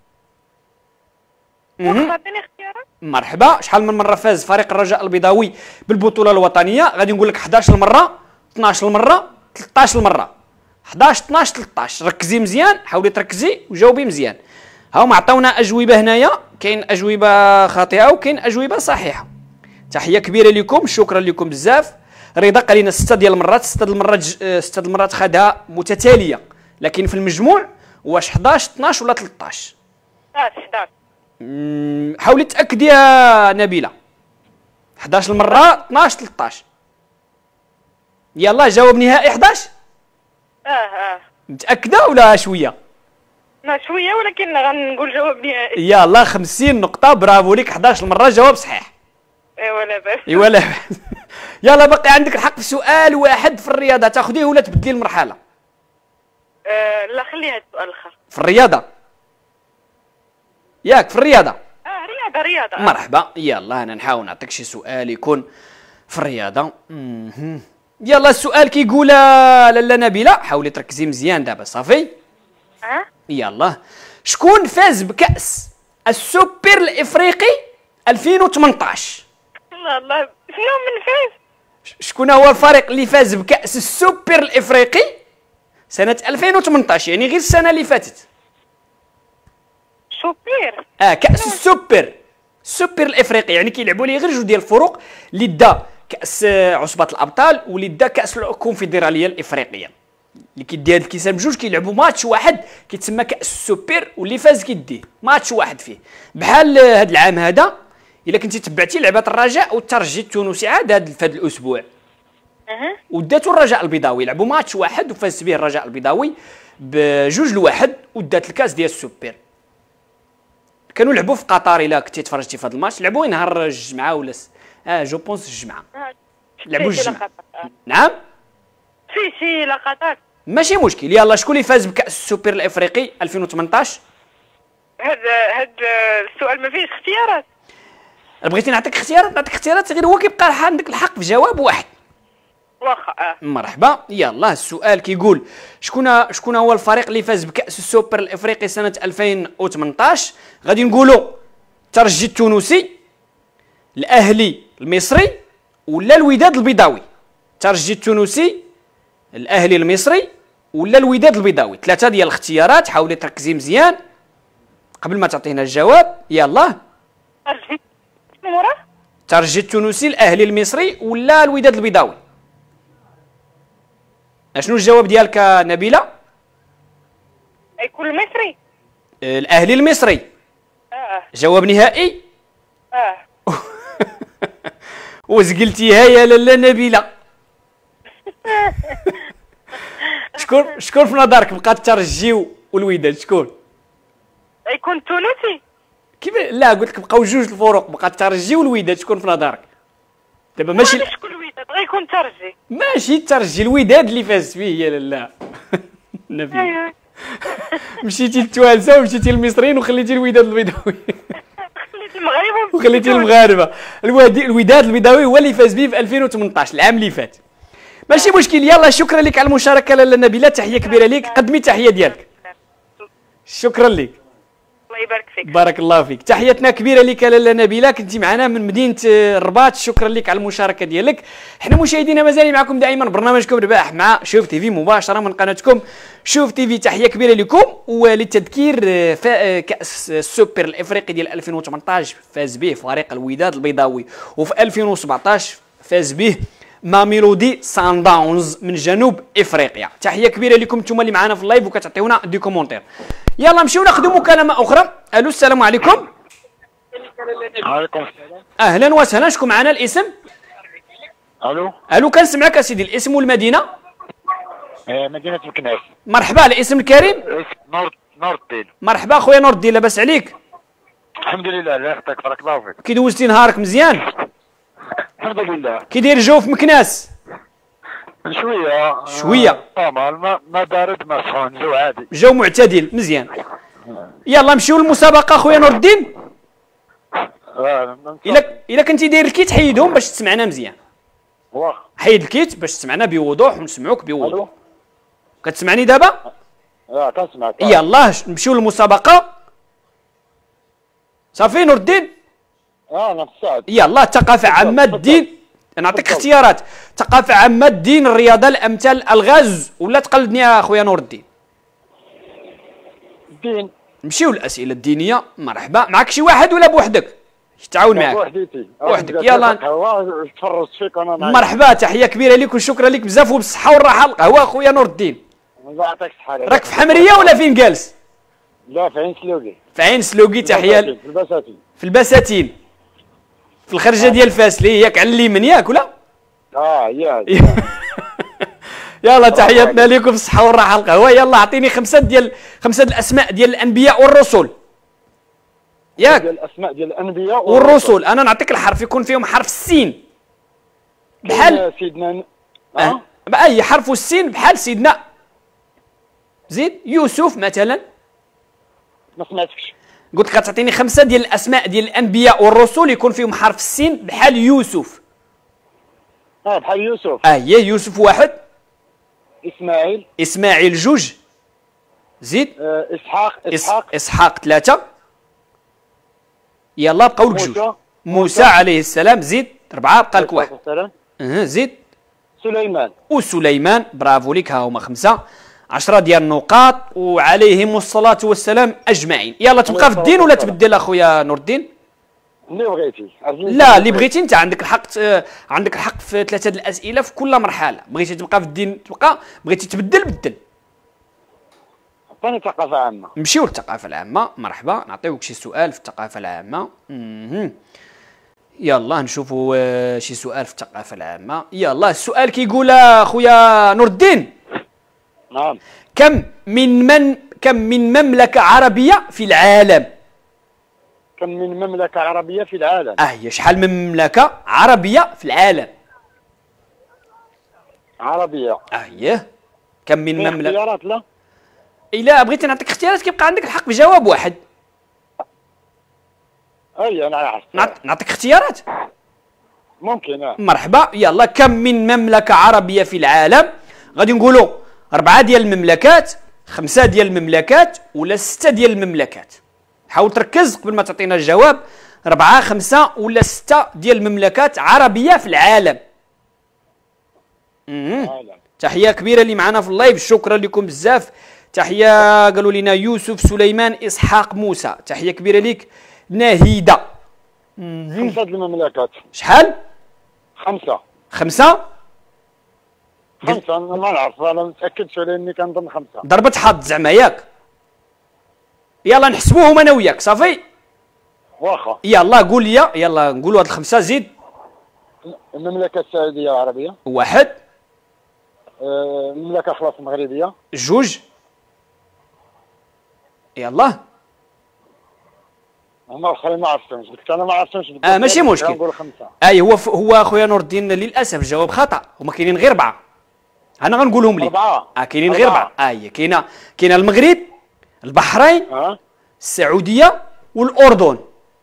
عطيني اختيارات. مرحبا. شحال من مره فاز فريق الرجاء البيضاوي بالبطوله الوطنيه؟ غادي نقول لك 11 مره، 12 مره، 13 مره. 11 12 13. ركزي مزيان، حاولي تركزي وجاوبي مزيان. هاهما عطاونا اجوبه هنايا، كاين اجوبه خاطئه وكاين اجوبه صحيحه. تحيه كبيره لكم، شكرا لكم بزاف. رضا قال لنا 6 ديال المرات، 6 المرات خدها متتاليه، لكن في المجموع واش 11 12 ولا 13؟ 11. حاولي تاكدي يا نبيله. 11 مره، 12 13. يلا جواب نهائي 11. متاكده ولا شويه؟ لا شويه، ولكن غنقول جواب نهائي. يلا 50 نقطه، برافو لك، 11 مره جواب صحيح. ايوا لا باس. ايوا لا باس. يلا باقي عندك الحق في سؤال واحد في الرياضه، تاخذيه ولا تبدلي المرحله؟ لا خليها السؤال الاخر. في الرياضه ياك؟ في الرياضه. رياضه. مرحبا. يلا انا نحاول نعطيك شي سؤال يكون في الرياضه. يلا السؤال كيقول لاله نبيله، حاولي تركزي مزيان دابا صافي. يلا، شكون فاز بكأس السوبر الافريقي 2018؟ الله شنو من فاز؟ شكون هو الفريق اللي فاز بكأس السوبر الافريقي سنة 2018، يعني غير السنة اللي فاتت؟ سوبر؟ كأس السوبر الافريقي، يعني كيلعبوا ليه غير جوج ديال الفروق، اللي دا كأس عصبة الأبطال واللي دا كأس الكونفدرالية الافريقية، اللي كيدي هاد الكيسان بجوج كيلعبوا ماتش واحد كيتسمى كأس السوبر، واللي فاز كيديه ماتش واحد فيه. بحال هاد العام هذا الا كنتي تبعتي لعبات الرجاء والترجي التونسي عاد هذا الاسبوع، وداتو الرجاء البيضاوي لعبوا ماتش واحد وفاز به الرجاء البيضاوي بجوج لواحد، ودات الكاس ديال السوبر. كانوا لعبوا في قطر، الا كنتي تفرجتي في هذا الماتش لعبوا نهار الجمعه ولا جو بونس الجمعه، لعبوا الجمعه. نعم في لقطات ماشي مشكل. يلا شكون اللي فاز بكأس السوبر الافريقي 2018؟ هاد السؤال ما فيهش اختيارات. بغيتي نعطيك اختيارات؟ نعطيك اختيارات، غير هو كيبقى عندك الحق في جواب واحد. واخا. مرحبا. يلا السؤال كيقول شكون هو الفريق اللي فاز بكأس السوبر الافريقي سنة 2018؟ غادي نقولوا الترجي التونسي، الاهلي المصري، ولا الوداد البيضاوي؟ الترجي التونسي، الاهلي المصري، ولا الوداد البيضاوي؟ 3 ديال الاختيارات، حاولي تركزي مزيان قبل ما تعطينا الجواب. يلا الترجي التونسي، الاهلي المصري، ولا الوداد البيضاوي؟ اشنو الجواب ديالك نبيله؟ يكون المصري. الاهلي المصري. جواب نهائي. وزقلتيها يا لاله نبيله. شكون في نظرك بقى الترجي والوداد؟ شكون يكون تونسي؟ كيف؟ لا قلت لك بقاو جوج الفروق، بقى الترجي والوداد، شكون في نظرك دابا؟ ماشي شكون الوداد؟ غيكون الترجي. ماشي الترجي، الوداد اللي فاز فيه يا لاله نبيله. مشيتي للتوانسه ومشيتي للمصريين وخليتي الوداد البيضاوي. خليتي المغاربه وخليتي المغاربه. الوداد البيضاوي هو اللي فاز به في 2018 العام اللي فات. ماشي مشكل. يلا شكرا لك على المشاركه لاله نبيله، تحيه كبيره لك، قدمي تحيه ديالك. شكرا لك، الله يبارك فيك. بارك الله فيك. تحياتنا كبيره لك لاله نبيله، كنتي معنا من مدينه الرباط. شكرا لك على المشاركه ديالك. حنا مشاهدينا مازال معكم دائما برنامجكم رباح مع شوف تيفي مباشره من قناتكم شوف تيفي. تحيه كبيره لكم. وللتذكير كاس السوبر الافريقي ديال 2018 فاز به فريق الوداد البيضاوي، وفي 2017 فاز به ماميلودي سان داونز من جنوب افريقيا. تحيه كبيره لكم انتم اللي معنا في اللايف وكتعطيونا دي كومونتير. يلا نمشيو ناخذوا مكالمه اخرى. الو السلام عليكم. وعليكم السلام. اهلا وسهلا. شكون معنا الاسم؟ الو كنسمعك اسيدي. الاسم والمدينه؟ مدينة مكناس. مرحبا. الاسم الكريم؟ نور الدين. مرحبا خويا نور الدين. لاباس عليك؟ الحمد لله. الله يحفظك بارك الله فيك. كي دوزتي نهارك مزيان؟ الحمد لله. كي داير الجو في مكناس؟ شويه نورمال، ما بارد ما سخون، جو عادي. جو معتدل مزيان. يلا نمشيو للمسابقه خويا نور الدين. الا كنتي داير الكيت حيدهم باش تسمعنا مزيان. واخا حيد الكيت باش تسمعنا بوضوح ونسمعوك بوضوح. كتسمعني دابا؟ كنسمعك. يلا نمشيو للمسابقه. صافي نور الدين؟ انا مساعد. يلا الثقافه عامه، الدين. نعطيك اختيارات: ثقافه عامه، الدين، الرياضه، الامثال، الغاز، ولا تقلدني يا خويا نور الدين؟ الدين. نمشيو للاسئله الدينيه. مرحبا. معك شي واحد ولا بوحدك؟ تعاون معك بوحدك. يلا تفرجت فيك انا. مرحبا. تحيه كبيره لك وشكرا لك بزاف وبالصحه والراحه. القهوه خويا نور الدين. الله يعطيك الصحه. راك في حمريه ولا فين جالس؟ لا، في عين سلوقي. في عين سلوقي. تحيه في البساتين. في البساتين، في الخرجه ديال فاسلي ياك، على اليمين ياك ولا؟ ياك. يلا تحياتنا لكم في الصحه والراحه. القهوه. يلا اعطيني خمسه الاسماء ديال الانبياء والرسل. ياك؟ ديال الاسماء ديال الانبياء والرسل. انا نعطيك الحرف يكون فيهم حرف السين بحال سيدنا. اي حرف السين بحال سيدنا. زيد. يوسف مثلا. ما سمعتكش. قلت لك تعطيني خمسه ديال الاسماء ديال الانبياء والرسل يكون فيهم حرف السين بحال يوسف. بحال يوسف. هي يوسف واحد. اسماعيل جوج. زيد. اسحاق ثلاثه. يلا بقاو لك جوج. موسى عليه السلام. زيد. 4. بقى لك واحد. زيد. سليمان. برافو لك. ها هما 5. 10 ديال النقاط وعليهم الصلاة والسلام أجمعين. يلا تبقى في الدين ولا تبدل أخويا نور الدين؟ اللي بغيتي. لا، اللي بغيتي أنت. عندك الحق في 3 الأسئلة في كل مرحلة. بغيتي تبقى في الدين تبقى، بغيتي تبدل بدل. عطيني ثقافة عامة. نمشيو للثقافة العامة. مرحبا. نعطيوك شي سؤال في الثقافة العامة. يلا نشوفوا شي سؤال في الثقافة العامة. يلا السؤال كيقول أخويا نور الدين: نعم. كم من مملكة عربية في العالم؟ كم من مملكة عربية في العالم؟ شحال من مملكة عربية في العالم؟ عربية. كم من مملكة؟ اختيارات لا؟ إلا بغيتي نعطيك اختيارات كيبقى عندك الحق بجواب واحد. أنا عارف. نعطيك اختيارات؟ ممكن. مرحبا. يلا كم من مملكة عربية في العالم؟ غادي نقولوا 4 ديال المملكات، 5 ديال المملكات، ولا 6 ديال المملكات. حاول تركز قبل ما تعطينا الجواب. 4 5 ولا 6 ديال المملكات عربية في العالم. تحية كبيرة اللي معنا في اللايف. شكرا لكم بزاف. تحية قالوا لنا يوسف، سليمان، إسحاق، موسى. تحية كبيرة لك. ناهيدة. 5 ديال المملكات. شحال؟ 5. 5 أنا ما نعرف. أنا متأكد لأني كنظن 5. ضربة حظ زعما ياك؟ يلا نحسبوهم أنا وياك. صافي. واخا. يلا قول لي. يلا نقولوا هاد ال5. زيد. المملكة السعودية العربية. 1. المملكة خلاص المغربية. 2. يلا. هما الاخرين ما عرفتهمش. قلت انا ما عرفتهمش. ماشي مشكل. نقول 5. هو اخويا نور الدين للاسف الجواب خطا. هما كاينين غير 4. انا غنقولهم لك. 4. كاينين غير 4. كاينه المغرب، البحرين، السعوديه والاردن.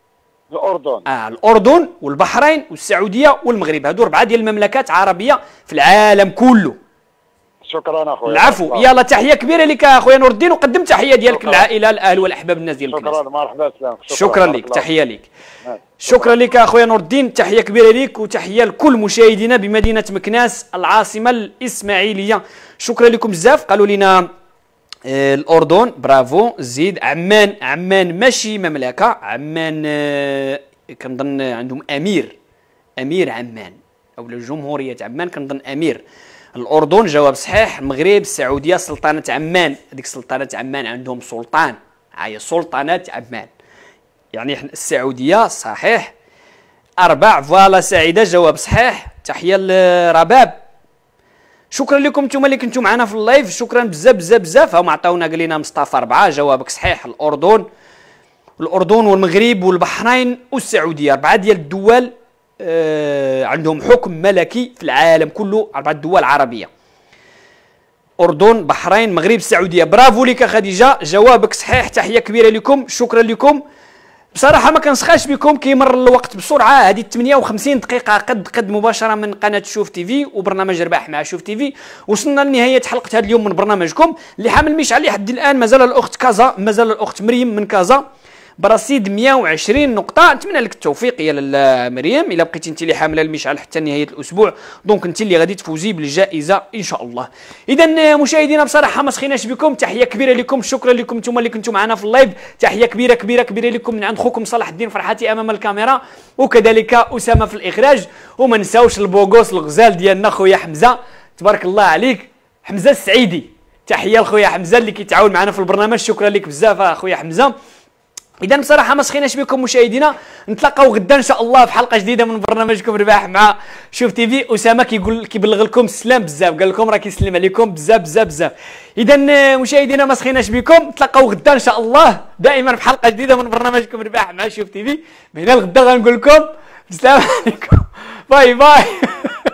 الأردن والبحرين والسعودية والمغرب. هادو 4 ديال المملكات عربية في العالم كله. شكرا اخويا. العفو. يلا تحية كبيرة لك اخويا نور الدين، وقدم تحية ديالك للعائلة، الاهل والاحباب، الناس ديال الكنيسة. شكرا. مرحبا. سلام. شكرا لك. تحية لك. شكرا لك اخويا نور الدين. تحية كبيرة لك وتحية لكل مشاهدينا بمدينة مكناس العاصمة الإسماعيلية. شكرا لكم بزاف. قالوا لنا الأردن. برافو. زيد. عمان ماشي مملكة. عمان كنظن عندهم أمير عمان. او جمهوريه عمان كنظن امير. الاردن جواب صحيح. المغرب، السعوديه، سلطنه عمان. هذيك سلطنه عمان عندهم سلطان، هي سلطنه عمان، يعني السعوديه صحيح. 4 فوالا سعيده جواب صحيح. تحيه لرباب. شكرا لكم نتوما اللي كنتو معنا في اللايف، شكرا بزاف بزاف بزاف. هم عطاونا قال لنا مصطفى 4 جوابك صحيح. الاردن والمغرب والبحرين والسعوديه، 4 ديال الدول عندهم حكم ملكي في العالم كله، 4 دول عربيه. اردن، بحرين، مغرب، السعوديه. برافو لك خديجه، جوابك صحيح. تحيه كبيره لكم، شكرا لكم. بصراحه ما كنسخاش بكم، كيمر الوقت بسرعه. هذه 58 دقيقه قد مباشره من قناه شوف تي في وبرنامج رباح مع شوف تي في. وصلنا لنهايه حلقه هذا اليوم من برنامجكم اللي حامل مشعل لحد الان. مازال الاخت كازا، مازال الاخت مريم من كازا برصيد 120 نقطه. نتمنى لك التوفيق يا مريم. الا بقيتي انت اللي حامله المشعل حتى نهايه الاسبوع، دونك انت اللي غادي تفوزي بالجائزه ان شاء الله. اذا مشاهدينا بصراحه ما سخيناش بكم، تحيه كبيره لكم، شكرا لكم نتوما اللي كنتوا معنا في اللايف. تحيه كبيره كبيره كبيره لكم من عند خوكم صلاح الدين فرحاتي امام الكاميرا، وكذلك اسامه في الاخراج. وما نساوش البوغوس الغزال ديالنا خويا حمزه، تبارك الله عليك حمزه السعيدي. تحيه لخويا حمزه اللي كيتعاون معنا في البرنامج، شكرا لك بزاف اخويا حمزه. اذا بصراحه ما سخيناش بكم مشاهدينا، نتلاقاو غدا ان شاء الله في حلقه جديده من برنامجكم رباح مع شوف تي في. اسامه كيبلغ لكم السلام بزاف، قال لكم راه كيسلم عليكم بزاف بزاف بزاف. اذا مشاهدينا ما سخيناش بكم، نتلاقاو غدا ان شاء الله دائما في حلقه جديده من برنامجكم رباح مع شوف تي في. من هنا لغدا غنقول لكم السلام عليكم، باي باي.